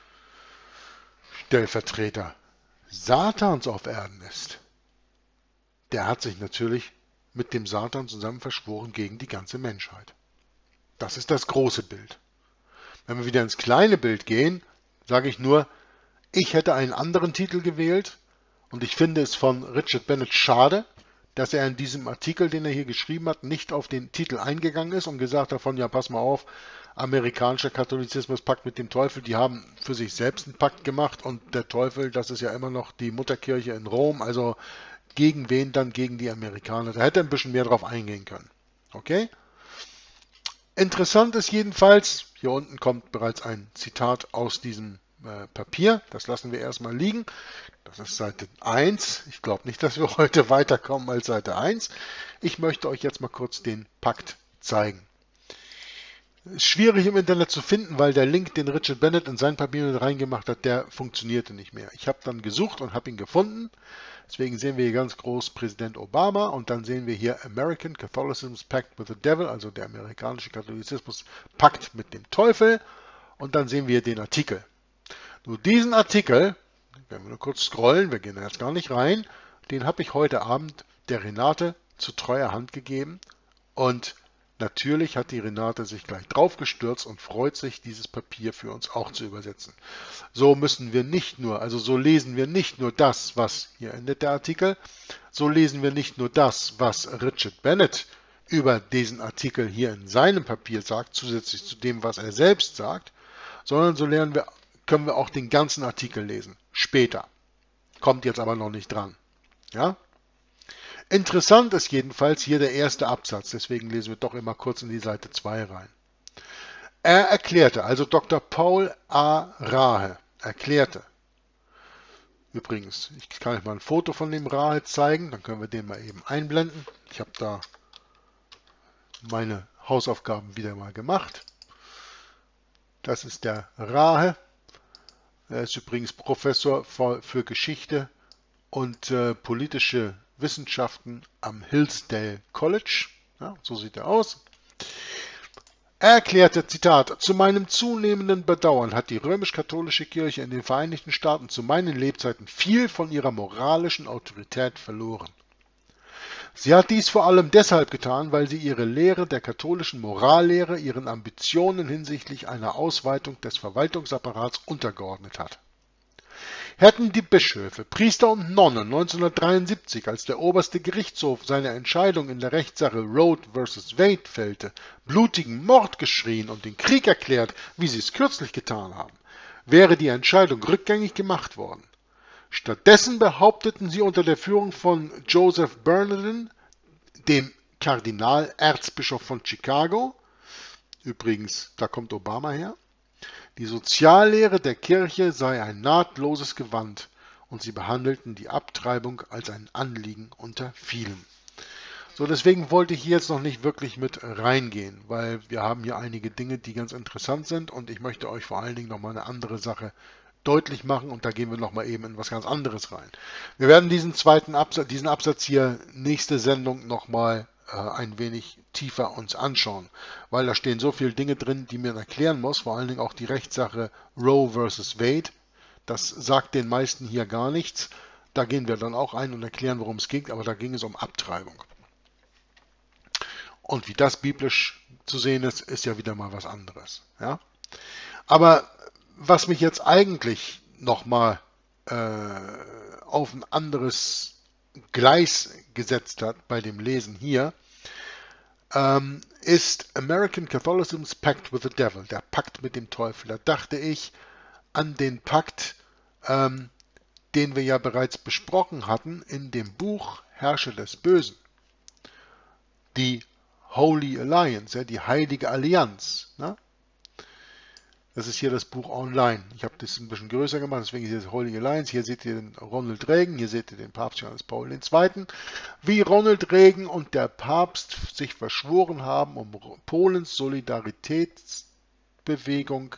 Stellvertreter Satans auf Erden ist, der hat sich natürlich mit dem Satan zusammen verschworen gegen die ganze Menschheit. Das ist das große Bild. Wenn wir wieder ins kleine Bild gehen, sage ich nur, ich hätte einen anderen Titel gewählt und ich finde es von Richard Bennett schade, dass er in diesem Artikel, den er hier geschrieben hat, nicht auf den Titel eingegangen ist und gesagt hat von, ja, pass mal auf, amerikanischer Katholizismus, Pakt mit dem Teufel, die haben für sich selbst einen Pakt gemacht und der Teufel, das ist ja immer noch die Mutterkirche in Rom, also gegen wen dann? Gegen die Amerikaner. Da hätte er ein bisschen mehr drauf eingehen können. Okay? Interessant ist jedenfalls, hier unten kommt bereits ein Zitat aus diesem äh, Papier. Das lassen wir erstmal liegen. Das ist Seite eins. Ich glaube nicht, dass wir heute weiterkommen als Seite eins. Ich möchte euch jetzt mal kurz den Pakt zeigen. Ist schwierig im Internet zu finden, weil der Link, den Richard Bennett in sein Papier mit reingemacht hat, der funktionierte nicht mehr. Ich habe dann gesucht und habe ihn gefunden. Deswegen sehen wir hier ganz groß Präsident Obama und dann sehen wir hier American Catholicism Pact with the Devil, also der amerikanische Katholizismus Pakt mit dem Teufel und dann sehen wir den Artikel. Nur diesen Artikel, wenn wir nur kurz scrollen, wir gehen da jetzt gar nicht rein, den habe ich heute Abend der Renate zu treuer Hand gegeben und natürlich hat die Renate sich gleich drauf gestürzt und freut sich, dieses Papier für uns auch zu übersetzen. So müssen wir nicht nur, also so lesen wir nicht nur das, was, hier endet der Artikel, so lesen wir nicht nur das, was Richard Bennett über diesen Artikel hier in seinem Papier sagt, zusätzlich zu dem, was er selbst sagt, sondern so lernen wir, können wir auch den ganzen Artikel lesen, später. Kommt jetzt aber noch nicht dran. Ja? Interessant ist jedenfalls hier der erste Absatz, deswegen lesen wir doch immer kurz in die Seite zwei rein. Er erklärte, also Doktor Paul A. Rahe erklärte, übrigens, ich kann euch mal ein Foto von dem Rahe zeigen, dann können wir den mal eben einblenden. Ich habe da meine Hausaufgaben wieder mal gemacht. Das ist der Rahe. Er ist übrigens Professor für Geschichte und äh, politische Wissenschaften am Hillsdale College. Ja, so sieht er aus. Er erklärte, Zitat, zu meinem zunehmenden Bedauern hat die römisch-katholische Kirche in den Vereinigten Staaten zu meinen Lebzeiten viel von ihrer moralischen Autorität verloren. Sie hat dies vor allem deshalb getan, weil sie ihre Lehre der katholischen Morallehre ihren Ambitionen hinsichtlich einer Ausweitung des Verwaltungsapparats untergeordnet hat. Hätten die Bischöfe, Priester und Nonnen neunzehnhundertdreiundsiebzig, als der oberste Gerichtshof seine Entscheidung in der Rechtssache Roe versus Wade fällte, blutigen Mord geschrien und den Krieg erklärt, wie sie es kürzlich getan haben, wäre die Entscheidung rückgängig gemacht worden. Stattdessen behaupteten sie unter der Führung von Joseph Bernardin, dem Kardinal-Erzbischof von Chicago, übrigens, da kommt Obama her, die Soziallehre der Kirche sei ein nahtloses Gewand und sie behandelten die Abtreibung als ein Anliegen unter vielen. So, deswegen wollte ich hier jetzt noch nicht wirklich mit reingehen, weil wir haben hier einige Dinge, die ganz interessant sind und ich möchte euch vor allen Dingen nochmal eine andere Sache deutlich machen und da gehen wir nochmal eben in was ganz anderes rein. Wir werden diesen zweiten Absatz, diesen Absatz hier nächste Sendung nochmal äh, ein wenig tiefer uns anschauen, weil da stehen so viele Dinge drin, die man erklären muss, vor allen Dingen auch die Rechtssache Roe versus Wade. Das sagt den meisten hier gar nichts. Da gehen wir dann auch ein und erklären, worum es ging, aber da ging es um Abtreibung. Und wie das biblisch zu sehen ist, ist ja wieder mal was anderes. Ja? Aber was mich jetzt eigentlich nochmal äh, auf ein anderes Gleis gesetzt hat bei dem Lesen hier, ähm, ist American Catholicism's Pact with the Devil, der Pakt mit dem Teufel. Da dachte ich an den Pakt, ähm, den wir ja bereits besprochen hatten in dem Buch Herrscher des Bösen. Die Holy Alliance, ja, die Heilige Allianz. Ne? Das ist hier das Buch online. Ich habe das ein bisschen größer gemacht, deswegen ist hier das Holy Alliance. Hier seht ihr den Ronald Reagan, hier seht ihr den Papst Johannes Paul der Zweite. Wie Ronald Reagan und der Papst sich verschworen haben, um Polens Solidaritätsbewegung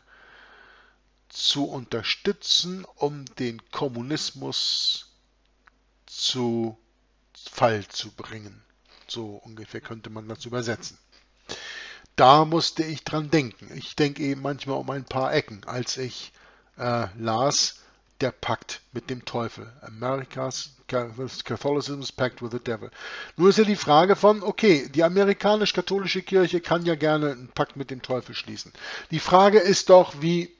zu unterstützen, um den Kommunismus zu Fall zu bringen. So ungefähr könnte man das übersetzen. Da musste ich dran denken. Ich denke eben manchmal um ein paar Ecken, als ich äh, las, der Pakt mit dem Teufel. America's Catholicism's Pact with the Devil. Nur ist ja die Frage von, okay, die amerikanisch-katholische Kirche kann ja gerne einen Pakt mit dem Teufel schließen. Die Frage ist doch, wie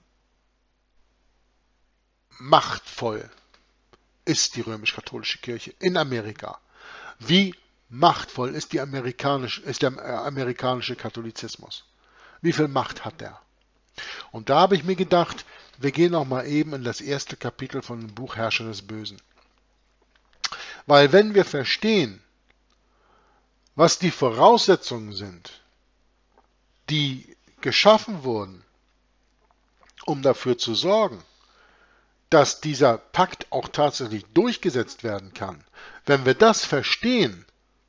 machtvoll ist die römisch-katholische Kirche in Amerika? Wie machtvoll ist, die amerikanisch, ist der amerikanische Katholizismus? Wie viel Macht hat der? Und da habe ich mir gedacht, wir gehen noch mal eben in das erste Kapitel von dem Buch Herrscher des Bösen. Weil wenn wir verstehen, was die Voraussetzungen sind, die geschaffen wurden, um dafür zu sorgen, dass dieser Pakt auch tatsächlich durchgesetzt werden kann, wenn wir das verstehen,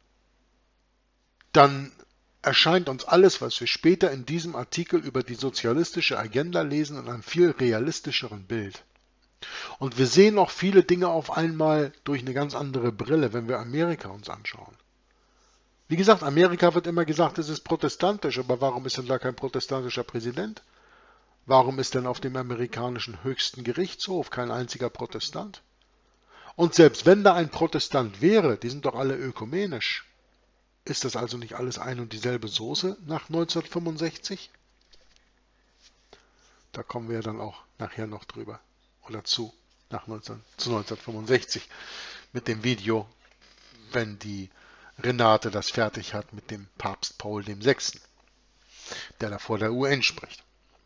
dann erscheint uns alles, was wir später in diesem Artikel über die sozialistische Agenda lesen, in einem viel realistischeren Bild. Und wir sehen auch viele Dinge auf einmal durch eine ganz andere Brille, wenn wir Amerika uns anschauen. Wie gesagt, Amerika wird immer gesagt, es ist protestantisch, aber warum ist denn da kein protestantischer Präsident? Warum ist denn auf dem amerikanischen höchsten Gerichtshof kein einziger Protestant? Und selbst wenn da ein Protestant wäre, die sind doch alle ökumenisch. Ist das also nicht alles ein und dieselbe Soße nach neunzehnhundertfünfundsechzig? Da kommen wir dann auch nachher noch drüber oder zu, nach neunzehn, zu neunzehnhundertfünfundsechzig mit dem Video, wenn die Renate das fertig hat mit dem Papst Paul der Sechste, der da vor der U N spricht.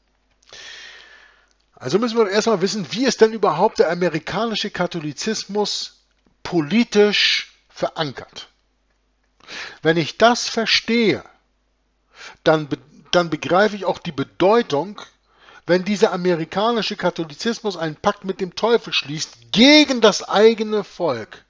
Also müssen wir erstmal wissen, wie ist denn überhaupt der amerikanische Katholizismus politisch verankert? Wenn ich das verstehe, dann, dann begreife ich auch die Bedeutung, wenn dieser amerikanische Katholizismus einen Pakt mit dem Teufel schließt gegen das eigene Volk.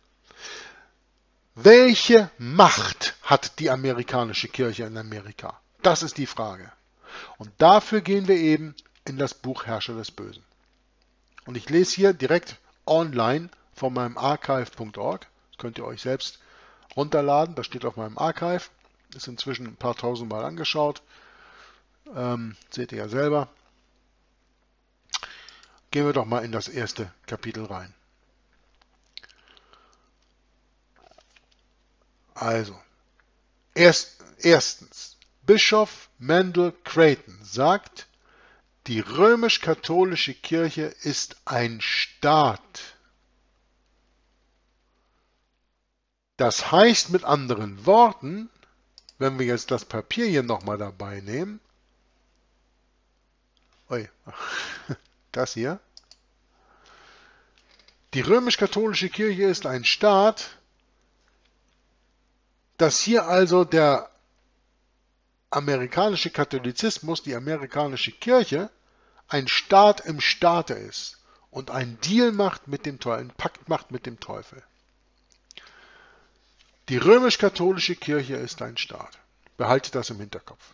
Welche Macht hat die amerikanische Kirche in Amerika? Das ist die Frage. Und dafür gehen wir eben in das Buch Herrscher des Bösen. Und ich lese hier direkt online von meinem archive punkt org. Das könnt ihr euch selbst runterladen. Das steht auf meinem Archive. Ist inzwischen ein paar tausend Mal angeschaut. Ähm, seht ihr ja selber. Gehen wir doch mal in das erste Kapitel rein. Also, erst, erstens, Bischof Mandel Creighton sagt, die römisch-katholische Kirche ist ein Staat. Das heißt mit anderen Worten, wenn wir jetzt das Papier hier nochmal dabei nehmen, ui, das hier, die römisch-katholische Kirche ist ein Staat, dass hier also der amerikanische Katholizismus, die amerikanische Kirche, ein Staat im Staate ist und einen Deal macht mit dem Teufel, einen Pakt macht mit dem Teufel. Die römisch-katholische Kirche ist ein Staat. Behaltet das im Hinterkopf.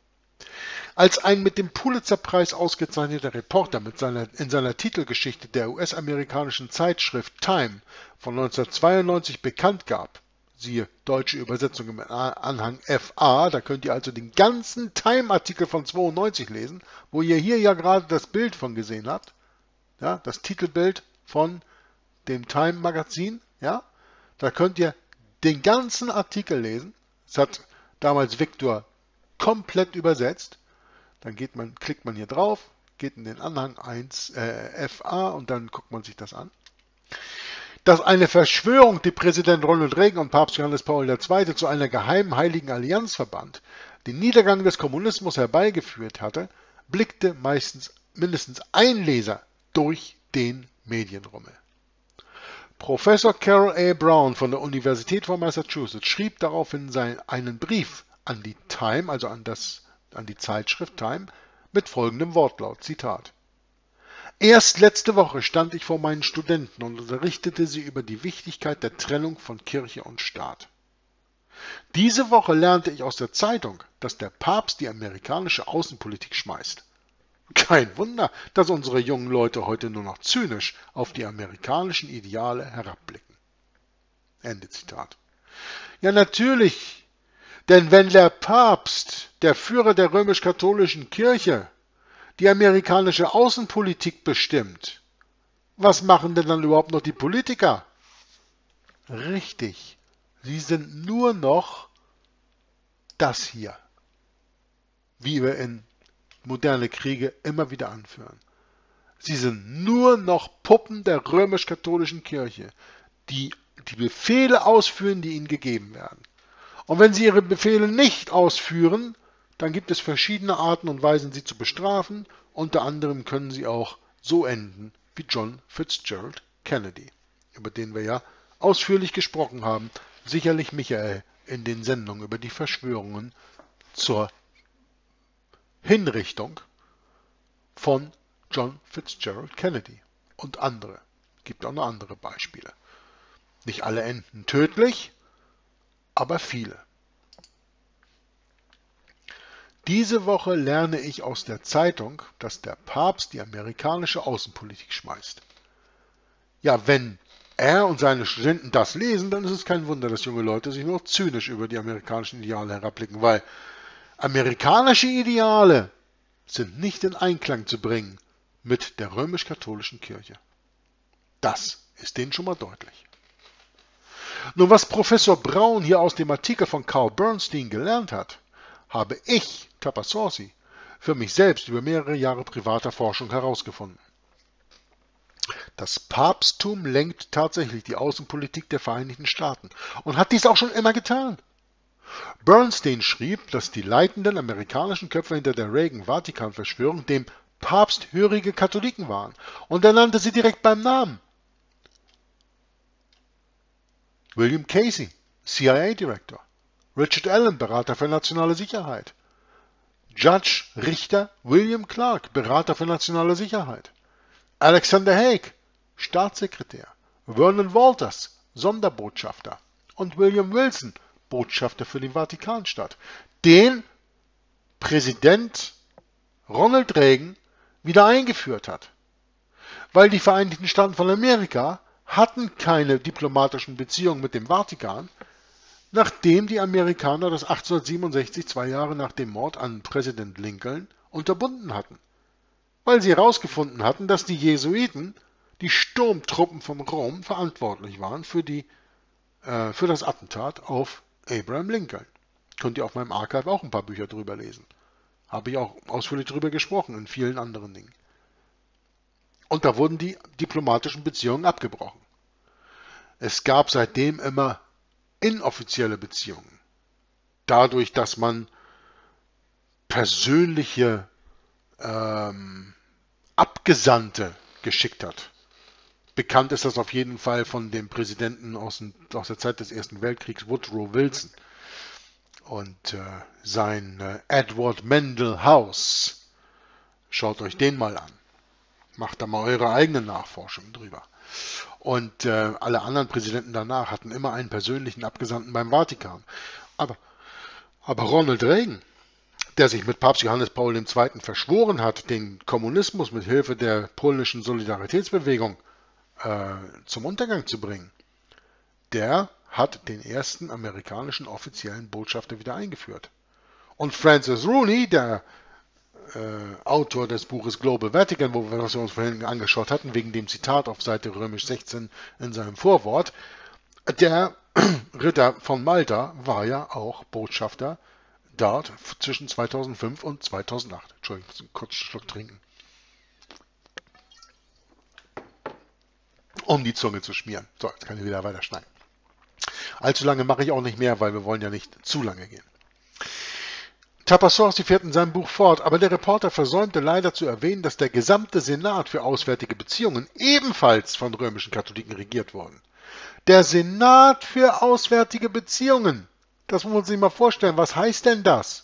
Als ein mit dem Pulitzer-Preis ausgezeichneter Reporter mit seiner, in seiner Titelgeschichte der U S-amerikanischen Zeitschrift Time von neunzehnhundertzweiundneunzig bekannt gab, siehe deutsche Übersetzung im Anhang F A, da könnt ihr also den ganzen Time-Artikel von zweiundneunzig lesen, wo ihr hier ja gerade das Bild von gesehen habt, ja, das Titelbild von dem Time-Magazin, ja, da könnt ihr den ganzen Artikel lesen. Das hat damals Victor komplett übersetzt. Dann geht man, klickt man hier drauf, geht in den Anhang eins äh, F A und dann guckt man sich das an. Dass eine Verschwörung, die Präsident Ronald Reagan und Papst Johannes Paul der Zweite zu einer geheimen heiligen Allianz verband, den Niedergang des Kommunismus herbeigeführt hatte, blickte meistens mindestens ein Leser durch den Medienrummel. Professor Carol A. Brown von der Universität von Massachusetts schrieb daraufhin seinen, einen Brief an die Time, also an, das, an die Zeitschrift Time, mit folgendem Wortlaut, Zitat: Erst letzte Woche stand ich vor meinen Studenten und unterrichtete sie über die Wichtigkeit der Trennung von Kirche und Staat. Diese Woche lernte ich aus der Zeitung, dass der Papst die amerikanische Außenpolitik schmeißt. Kein Wunder, dass unsere jungen Leute heute nur noch zynisch auf die amerikanischen Ideale herabblicken. Ende Zitat. Ja, natürlich, denn wenn der Papst, der Führer der römisch-katholischen Kirche, die amerikanische Außenpolitik bestimmt, was machen denn dann überhaupt noch die Politiker? Richtig, sie sind nur noch das hier, wie wir in moderne Kriege immer wieder anführen. Sie sind nur noch Puppen der römisch-katholischen Kirche, die die Befehle ausführen, die ihnen gegeben werden. Und wenn sie ihre Befehle nicht ausführen, dann gibt es verschiedene Arten und Weisen, sie zu bestrafen. Unter anderem können sie auch so enden wie John Fitzgerald Kennedy, über den wir ja ausführlich gesprochen haben, sicherlich Michael in den Sendungen über die Verschwörungen zur Hinrichtung von John Fitzgerald Kennedy und andere. Es gibt auch noch andere Beispiele. Nicht alle enden tödlich, aber viele. Diese Woche lerne ich aus der Zeitung, dass der Papst die amerikanische Außenpolitik schmeißt. Ja, wenn er und seine Studenten das lesen, dann ist es kein Wunder, dass junge Leute sich nur zynisch über die amerikanischen Ideale herabblicken, weil amerikanische Ideale sind nicht in Einklang zu bringen mit der römisch-katholischen Kirche. Das ist denen schon mal deutlich. Nun, was Professor Braun hier aus dem Artikel von Carl Bernstein gelernt hat, habe ich, Tapassorsi, für mich selbst über mehrere Jahre privater Forschung herausgefunden. Das Papsttum lenkt tatsächlich die Außenpolitik der Vereinigten Staaten und hat dies auch schon immer getan. Bernstein schrieb, dass die leitenden amerikanischen Köpfe hinter der Reagan-Vatikan-Verschwörung dem Papst hörige Katholiken waren, und er nannte sie direkt beim Namen. William Casey, C I A-Direktor, Richard Allen, Berater für nationale Sicherheit, Judge, Richter William Clark, Berater für nationale Sicherheit, Alexander Haig, Staatssekretär, Vernon Walters, Sonderbotschafter und William Wilson, Botschafter für den Vatikanstaat, den Präsident Ronald Reagan wieder eingeführt hat. Weil die Vereinigten Staaten von Amerika hatten keine diplomatischen Beziehungen mit dem Vatikan, nachdem die Amerikaner das achtzehnhundertsiebenundsechzig, zwei Jahre nach dem Mord an Präsident Lincoln, unterbunden hatten. Weil sie herausgefunden hatten, dass die Jesuiten, die Sturmtruppen von Rom, verantwortlich waren für, die, äh, für das Attentat auf Abraham Lincoln. Könnt ihr auf meinem Archive auch ein paar Bücher drüber lesen. Habe ich auch ausführlich drüber gesprochen in vielen anderen Dingen. Und da wurden die diplomatischen Beziehungen abgebrochen. Es gab seitdem immer inoffizielle Beziehungen. Dadurch, dass man persönliche ähm, Abgesandte geschickt hat. Bekannt ist das auf jeden Fall von dem Präsidenten aus, dem, aus der Zeit des Ersten Weltkriegs, Woodrow Wilson. Und äh, sein äh, Edward Mandell House. Schaut euch den mal an. Macht da mal eure eigene Nachforschung drüber. Und äh, alle anderen Präsidenten danach hatten immer einen persönlichen Abgesandten beim Vatikan. Aber, aber Ronald Reagan, der sich mit Papst Johannes Paul der Zweite verschworen hat, den Kommunismus mit Hilfe der polnischen Solidaritätsbewegung äh, zum Untergang zu bringen, der hat den ersten amerikanischen offiziellen Botschafter wieder eingeführt. Und Francis Rooney, der äh, Autor des Buches Global Vatican, wo wir uns vorhin angeschaut hatten, wegen dem Zitat auf Seite römisch sechzehn in seinem Vorwort, der Ritter von Malta war ja auch Botschafter dort zwischen zweitausendfünf und zweitausendacht. Entschuldigung, ich muss einen kurzen Schluck trinken. Um die Zunge zu schmieren. So, jetzt kann ich wieder weiter schneiden. Allzu lange mache ich auch nicht mehr, weil wir wollen ja nicht zu lange gehen. Tapassorsi fährt in seinem Buch fort, aber der Reporter versäumte leider zu erwähnen, dass der gesamte Senat für Auswärtige Beziehungen ebenfalls von römischen Katholiken regiert wurde. Der Senat für Auswärtige Beziehungen. Das muss man sich mal vorstellen. Was heißt denn das?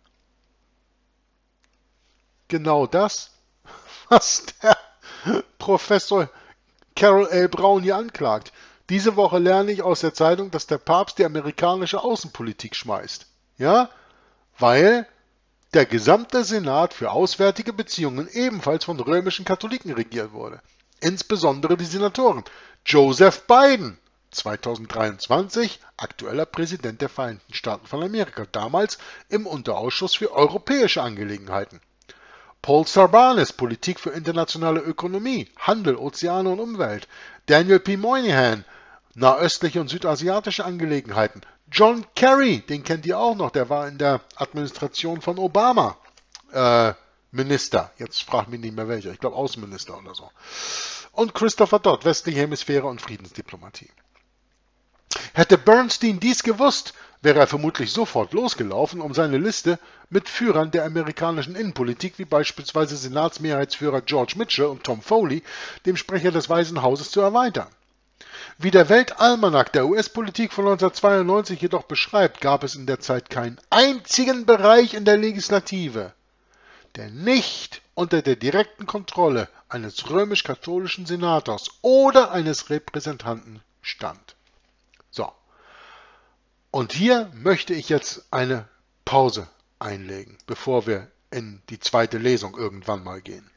Genau das, was der Professor Carol L. Brown hier anklagt. Diese Woche lerne ich aus der Zeitung, dass der Papst die amerikanische Außenpolitik schmeißt. Ja? Weil der gesamte Senat für Auswärtige Beziehungen ebenfalls von römischen Katholiken regiert wurde. Insbesondere die Senatoren. Joseph Biden, zweitausenddreiundzwanzig, aktueller Präsident der Vereinigten Staaten von Amerika, damals im Unterausschuss für europäische Angelegenheiten. Paul Sarbanes, Politik für internationale Ökonomie, Handel, Ozeane und Umwelt. Daniel P. Moynihan, nahöstliche und südasiatische Angelegenheiten. John Kerry, den kennt ihr auch noch, der war in der Administration von Obama äh, Minister. Jetzt fragt mich nicht mehr welcher, ich glaube Außenminister oder so. Und Christopher Dodd, westliche Hemisphäre und Friedensdiplomatie. Hätte Bernstein dies gewusst, wäre er vermutlich sofort losgelaufen, um seine Liste mit Führern der amerikanischen Innenpolitik, wie beispielsweise Senatsmehrheitsführer George Mitchell und Tom Foley, dem Sprecher des Weißen Hauses, zu erweitern. Wie der Weltalmanach der U S-Politik von neunzehnhundertzweiundneunzig jedoch beschreibt, gab es in der Zeit keinen einzigen Bereich in der Legislative, der nicht unter der direkten Kontrolle eines römisch-katholischen Senators oder eines Repräsentanten stand. So. Und hier möchte ich jetzt eine Pause einlegen, bevor wir in die zweite Lesung irgendwann mal gehen.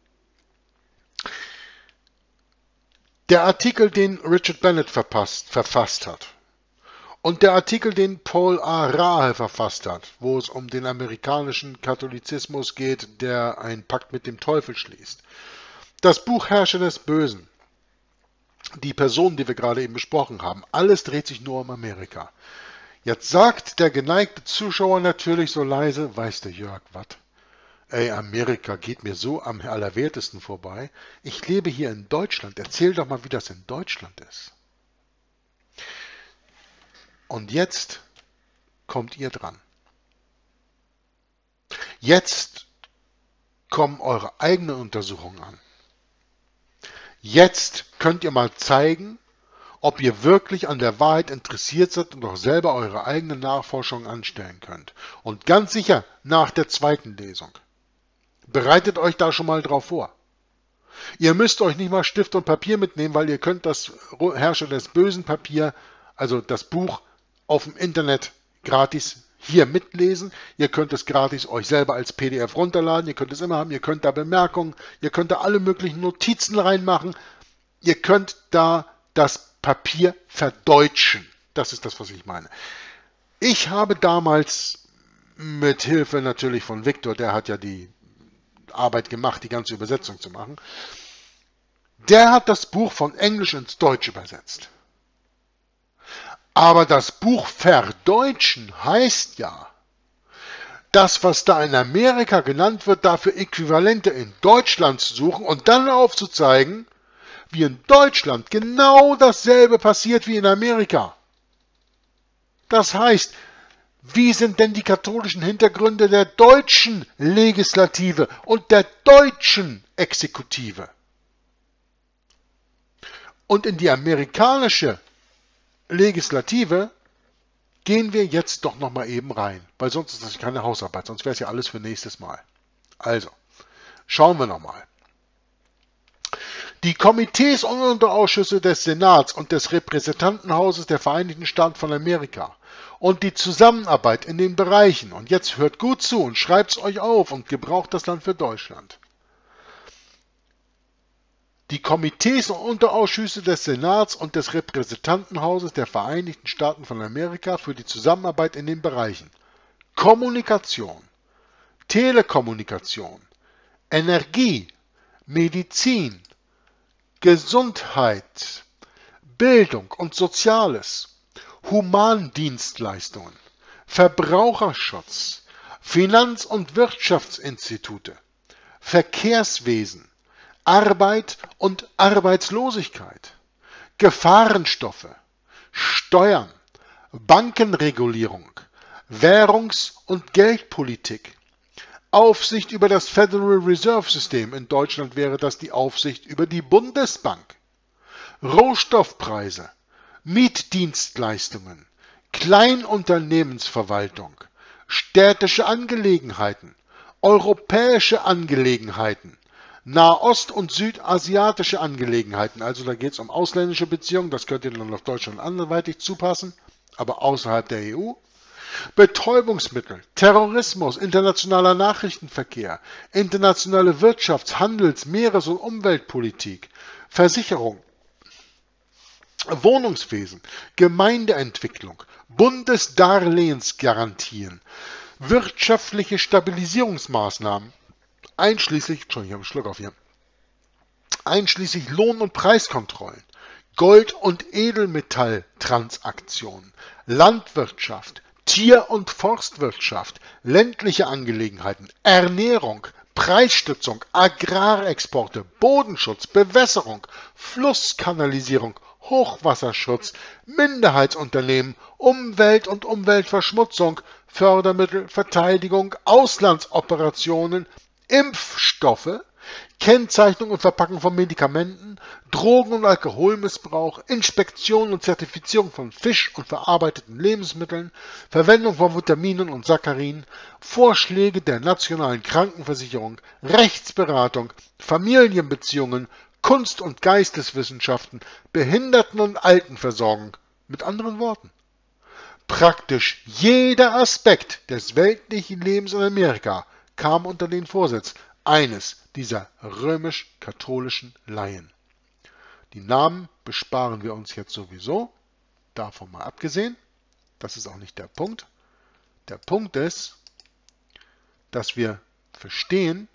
Der Artikel, den Richard Bennett verpasst, verfasst hat, und der Artikel, den Paul A. Rahe verfasst hat, wo es um den amerikanischen Katholizismus geht, der einen Pakt mit dem Teufel schließt. Das Buch Herrscher des Bösen, die Personen, die wir gerade eben besprochen haben, alles dreht sich nur um Amerika. Jetzt sagt der geneigte Zuschauer natürlich so leise, weiß der Jörg, was? Ey, Amerika geht mir so am allerwertesten vorbei. Ich lebe hier in Deutschland. Erzähl doch mal, wie das in Deutschland ist. Und jetzt kommt ihr dran. Jetzt kommen eure eigenen Untersuchungen an. Jetzt könnt ihr mal zeigen, ob ihr wirklich an der Wahrheit interessiert seid und auch selber eure eigene Nachforschung anstellen könnt. Und ganz sicher nach der zweiten Lesung. Bereitet euch da schon mal drauf vor. Ihr müsst euch nicht mal Stift und Papier mitnehmen, weil ihr könnt das Herrscher des Bösen Papier, also das Buch, auf dem Internet gratis hier mitlesen. Ihr könnt es gratis euch selber als P D F runterladen. Ihr könnt es immer haben. Ihr könnt da Bemerkungen, ihr könnt da alle möglichen Notizen reinmachen. Ihr könnt da das Papier verdeutschen. Das ist das, was ich meine. Ich habe damals mit Hilfe natürlich von Viktor, der hat ja die Arbeit gemacht, die ganze Übersetzung zu machen, der hat das Buch von Englisch ins Deutsche übersetzt. Aber das Buch verdeutschen heißt ja, das, was da in Amerika genannt wird, dafür Äquivalente in Deutschland zu suchen und dann aufzuzeigen, wie in Deutschland genau dasselbe passiert wie in Amerika. Das heißt, wie sind denn die katholischen Hintergründe der deutschen Legislative und der deutschen Exekutive? Und in die amerikanische Legislative gehen wir jetzt doch nochmal eben rein, weil sonst ist das keine Hausarbeit, sonst wäre es ja alles für nächstes Mal. Also, schauen wir nochmal. Die Komitees und Unterausschüsse des Senats und des Repräsentantenhauses der Vereinigten Staaten von Amerika und die Zusammenarbeit in den Bereichen, und jetzt hört gut zu und schreibt es euch auf und gebraucht das dann für Deutschland. Die Komitees und Unterausschüsse des Senats und des Repräsentantenhauses der Vereinigten Staaten von Amerika für die Zusammenarbeit in den Bereichen Kommunikation, Telekommunikation, Energie, Medizin, Gesundheit, Bildung und Soziales, Humandienstleistungen, Verbraucherschutz, Finanz- und Wirtschaftsinstitute, Verkehrswesen, Arbeit und Arbeitslosigkeit, Gefahrenstoffe, Steuern, Bankenregulierung, Währungs- und Geldpolitik, Aufsicht über das Federal Reserve System, in Deutschland wäre das die Aufsicht über die Bundesbank, Rohstoffpreise, Mietdienstleistungen, Kleinunternehmensverwaltung, städtische Angelegenheiten, europäische Angelegenheiten, Nahost- und südasiatische Angelegenheiten, also da geht es um ausländische Beziehungen, das könnt ihr dann auf Deutschland anderweitig zupassen, aber außerhalb der E U. Betäubungsmittel, Terrorismus, internationaler Nachrichtenverkehr, internationale Wirtschafts-, Handels-, Meeres- und Umweltpolitik, Versicherung, Wohnungswesen, Gemeindeentwicklung, Bundesdarlehensgarantien, wirtschaftliche Stabilisierungsmaßnahmen, einschließlich, Entschuldigung, ich habe einen Schluck auf hier, einschließlich Lohn- und Preiskontrollen, Gold- und Edelmetalltransaktionen, Landwirtschaft, Tier- und Forstwirtschaft, ländliche Angelegenheiten, Ernährung, Preisstützung, Agrarexporte, Bodenschutz, Bewässerung, Flusskanalisierung, Hochwasserschutz, Minderheitsunternehmen, Umwelt- und Umweltverschmutzung, Fördermittel, Verteidigung, Auslandsoperationen, Impfstoffe, Kennzeichnung und Verpackung von Medikamenten, Drogen- und Alkoholmissbrauch, Inspektion und Zertifizierung von Fisch und verarbeiteten Lebensmitteln, Verwendung von Vitaminen und Saccharin, Vorschläge der nationalen Krankenversicherung, Rechtsberatung, Familienbeziehungen, Kunst- und Geisteswissenschaften, Behinderten- und Altenversorgung. Mit anderen Worten, praktisch jeder Aspekt des weltlichen Lebens in Amerika kam unter den Vorsitz eines dieser römisch-katholischen Laien. Die Namen besparen wir uns jetzt sowieso, davon mal abgesehen. Das ist auch nicht der Punkt. Der Punkt ist, dass wir verstehen,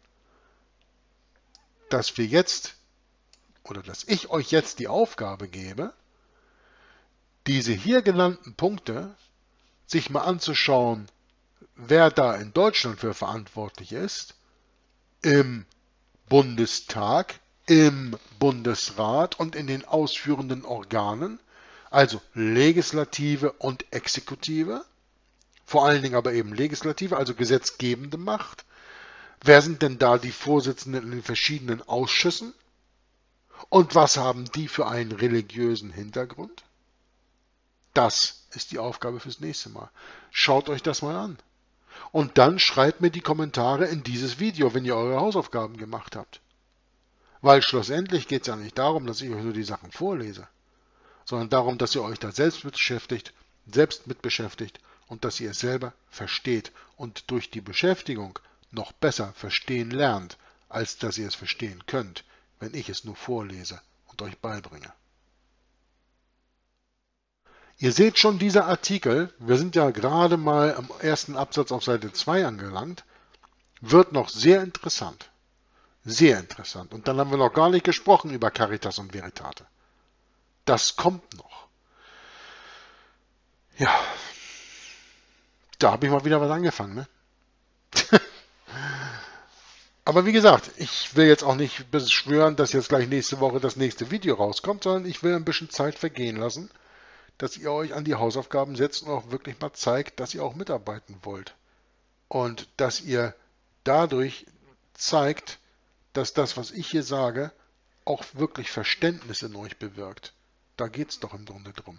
dass wir jetzt, oder dass ich euch jetzt die Aufgabe gebe, diese hier genannten Punkte sich mal anzuschauen, wer da in Deutschland für verantwortlich ist, im Bundestag, im Bundesrat und in den ausführenden Organen, also Legislative und Exekutive, vor allen Dingen aber eben Legislative, also gesetzgebende Macht. Wer sind denn da die Vorsitzenden in den verschiedenen Ausschüssen? Und was haben die für einen religiösen Hintergrund? Das ist die Aufgabe fürs nächste Mal. Schaut euch das mal an. Und dann schreibt mir die Kommentare in dieses Video, wenn ihr eure Hausaufgaben gemacht habt. Weil schlussendlich geht es ja nicht darum, dass ich euch nur die Sachen vorlese, sondern darum, dass ihr euch da selbst mit beschäftigt, selbst mit beschäftigt und dass ihr es selber versteht und durch die Beschäftigung noch besser verstehen lernt, als dass ihr es verstehen könnt, wenn ich es nur vorlese und euch beibringe. Ihr seht schon, dieser Artikel, wir sind ja gerade mal am ersten Absatz auf Seite zwei angelangt, wird noch sehr interessant. Sehr interessant. Und dann haben wir noch gar nicht gesprochen über Caritas und Veritate. Das kommt noch. Ja, da habe ich mal wieder was angefangen, ne? Aber wie gesagt, ich will jetzt auch nicht beschwören, dass jetzt gleich nächste Woche das nächste Video rauskommt, sondern ich will ein bisschen Zeit vergehen lassen, dass ihr euch an die Hausaufgaben setzt und auch wirklich mal zeigt, dass ihr auch mitarbeiten wollt. Und dass ihr dadurch zeigt, dass das, was ich hier sage, auch wirklich Verständnis in euch bewirkt. Da geht es doch im Grunde drum.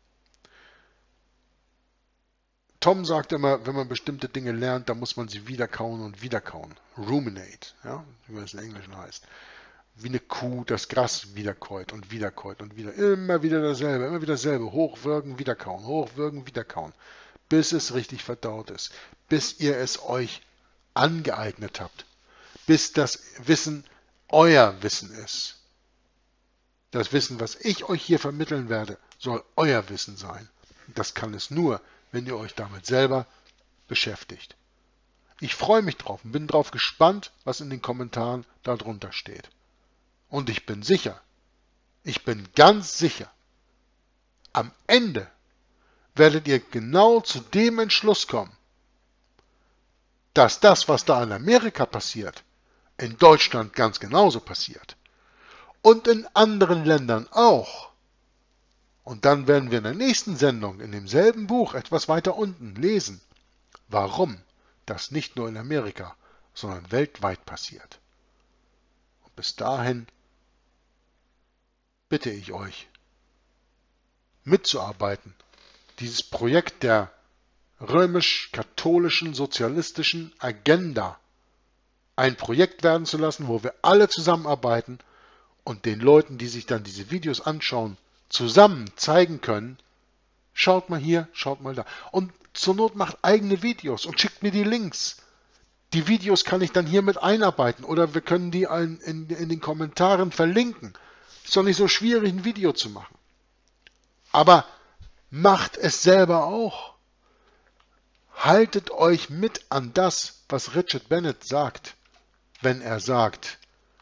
Tom sagt immer, wenn man bestimmte Dinge lernt, dann muss man sie wiederkauen und wiederkauen. Ruminate, ja, wie es in Englischen heißt. Wie eine Kuh das Gras wiederkäut und wiederkäut und wieder. Immer wieder dasselbe, immer wieder dasselbe. Hochwürgen, wiederkauen, hochwürgen, wiederkauen. Bis es richtig verdaut ist. Bis ihr es euch angeeignet habt. Bis das Wissen euer Wissen ist. Das Wissen, was ich euch hier vermitteln werde, soll euer Wissen sein. Das kann es nur, wenn ihr euch damit selber beschäftigt. Ich freue mich drauf und bin drauf gespannt, was in den Kommentaren darunter steht. Und ich bin sicher, ich bin ganz sicher, am Ende werdet ihr genau zu dem Entschluss kommen, dass das, was da in Amerika passiert, in Deutschland ganz genauso passiert. Und in anderen Ländern auch. Und dann werden wir in der nächsten Sendung in demselben Buch etwas weiter unten lesen, warum das nicht nur in Amerika, sondern weltweit passiert. Und bis dahin bitte ich euch, mitzuarbeiten, dieses Projekt der römisch-katholischen sozialistischen Agenda ein Projekt werden zu lassen, wo wir alle zusammenarbeiten und den Leuten, die sich dann diese Videos anschauen, zusammen zeigen können, schaut mal hier, schaut mal da. Und zur Not macht eigene Videos und schickt mir die Links. Die Videos kann ich dann hier mit einarbeiten oder wir können die in, in, in den Kommentaren verlinken. Ist doch nicht so schwierig, ein Video zu machen. Aber macht es selber auch. Haltet euch mit an das, was Richard Bennett sagt, wenn er sagt,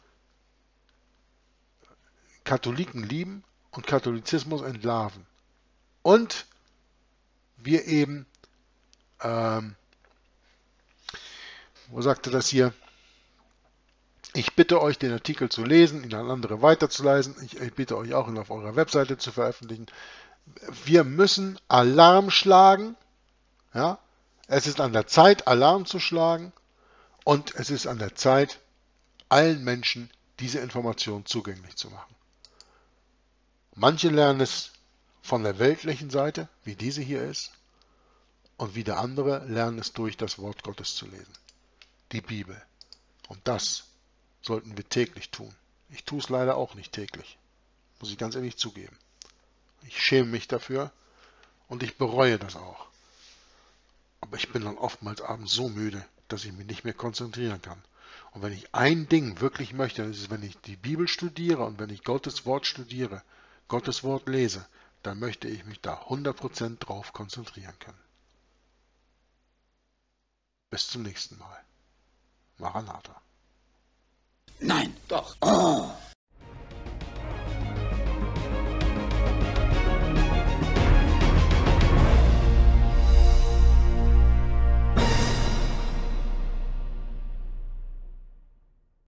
Katholiken lieben und Katholizismus entlarven. Und wir eben, ähm, wo sagt er das hier? Ich bitte euch, den Artikel zu lesen, ihn an andere weiterzuleiten. Ich, ich bitte euch auch, ihn auf eurer Webseite zu veröffentlichen. Wir müssen Alarm schlagen. Ja? Es ist an der Zeit, Alarm zu schlagen. Und es ist an der Zeit, allen Menschen diese Information zugänglich zu machen. Manche lernen es von der weltlichen Seite, wie diese hier ist. Und wieder andere lernen es durch das Wort Gottes zu lesen. Die Bibel. Und das sollten wir täglich tun. Ich tue es leider auch nicht täglich. Muss ich ganz ehrlich zugeben. Ich schäme mich dafür und ich bereue das auch. Aber ich bin dann oftmals abends so müde, dass ich mich nicht mehr konzentrieren kann. Und wenn ich ein Ding wirklich möchte, das ist, wenn ich die Bibel studiere und wenn ich Gottes Wort studiere, Gottes Wort lese, dann möchte ich mich da hundert Prozent drauf konzentrieren können. Bis zum nächsten Mal. Maranatha. Nein, doch. Oh.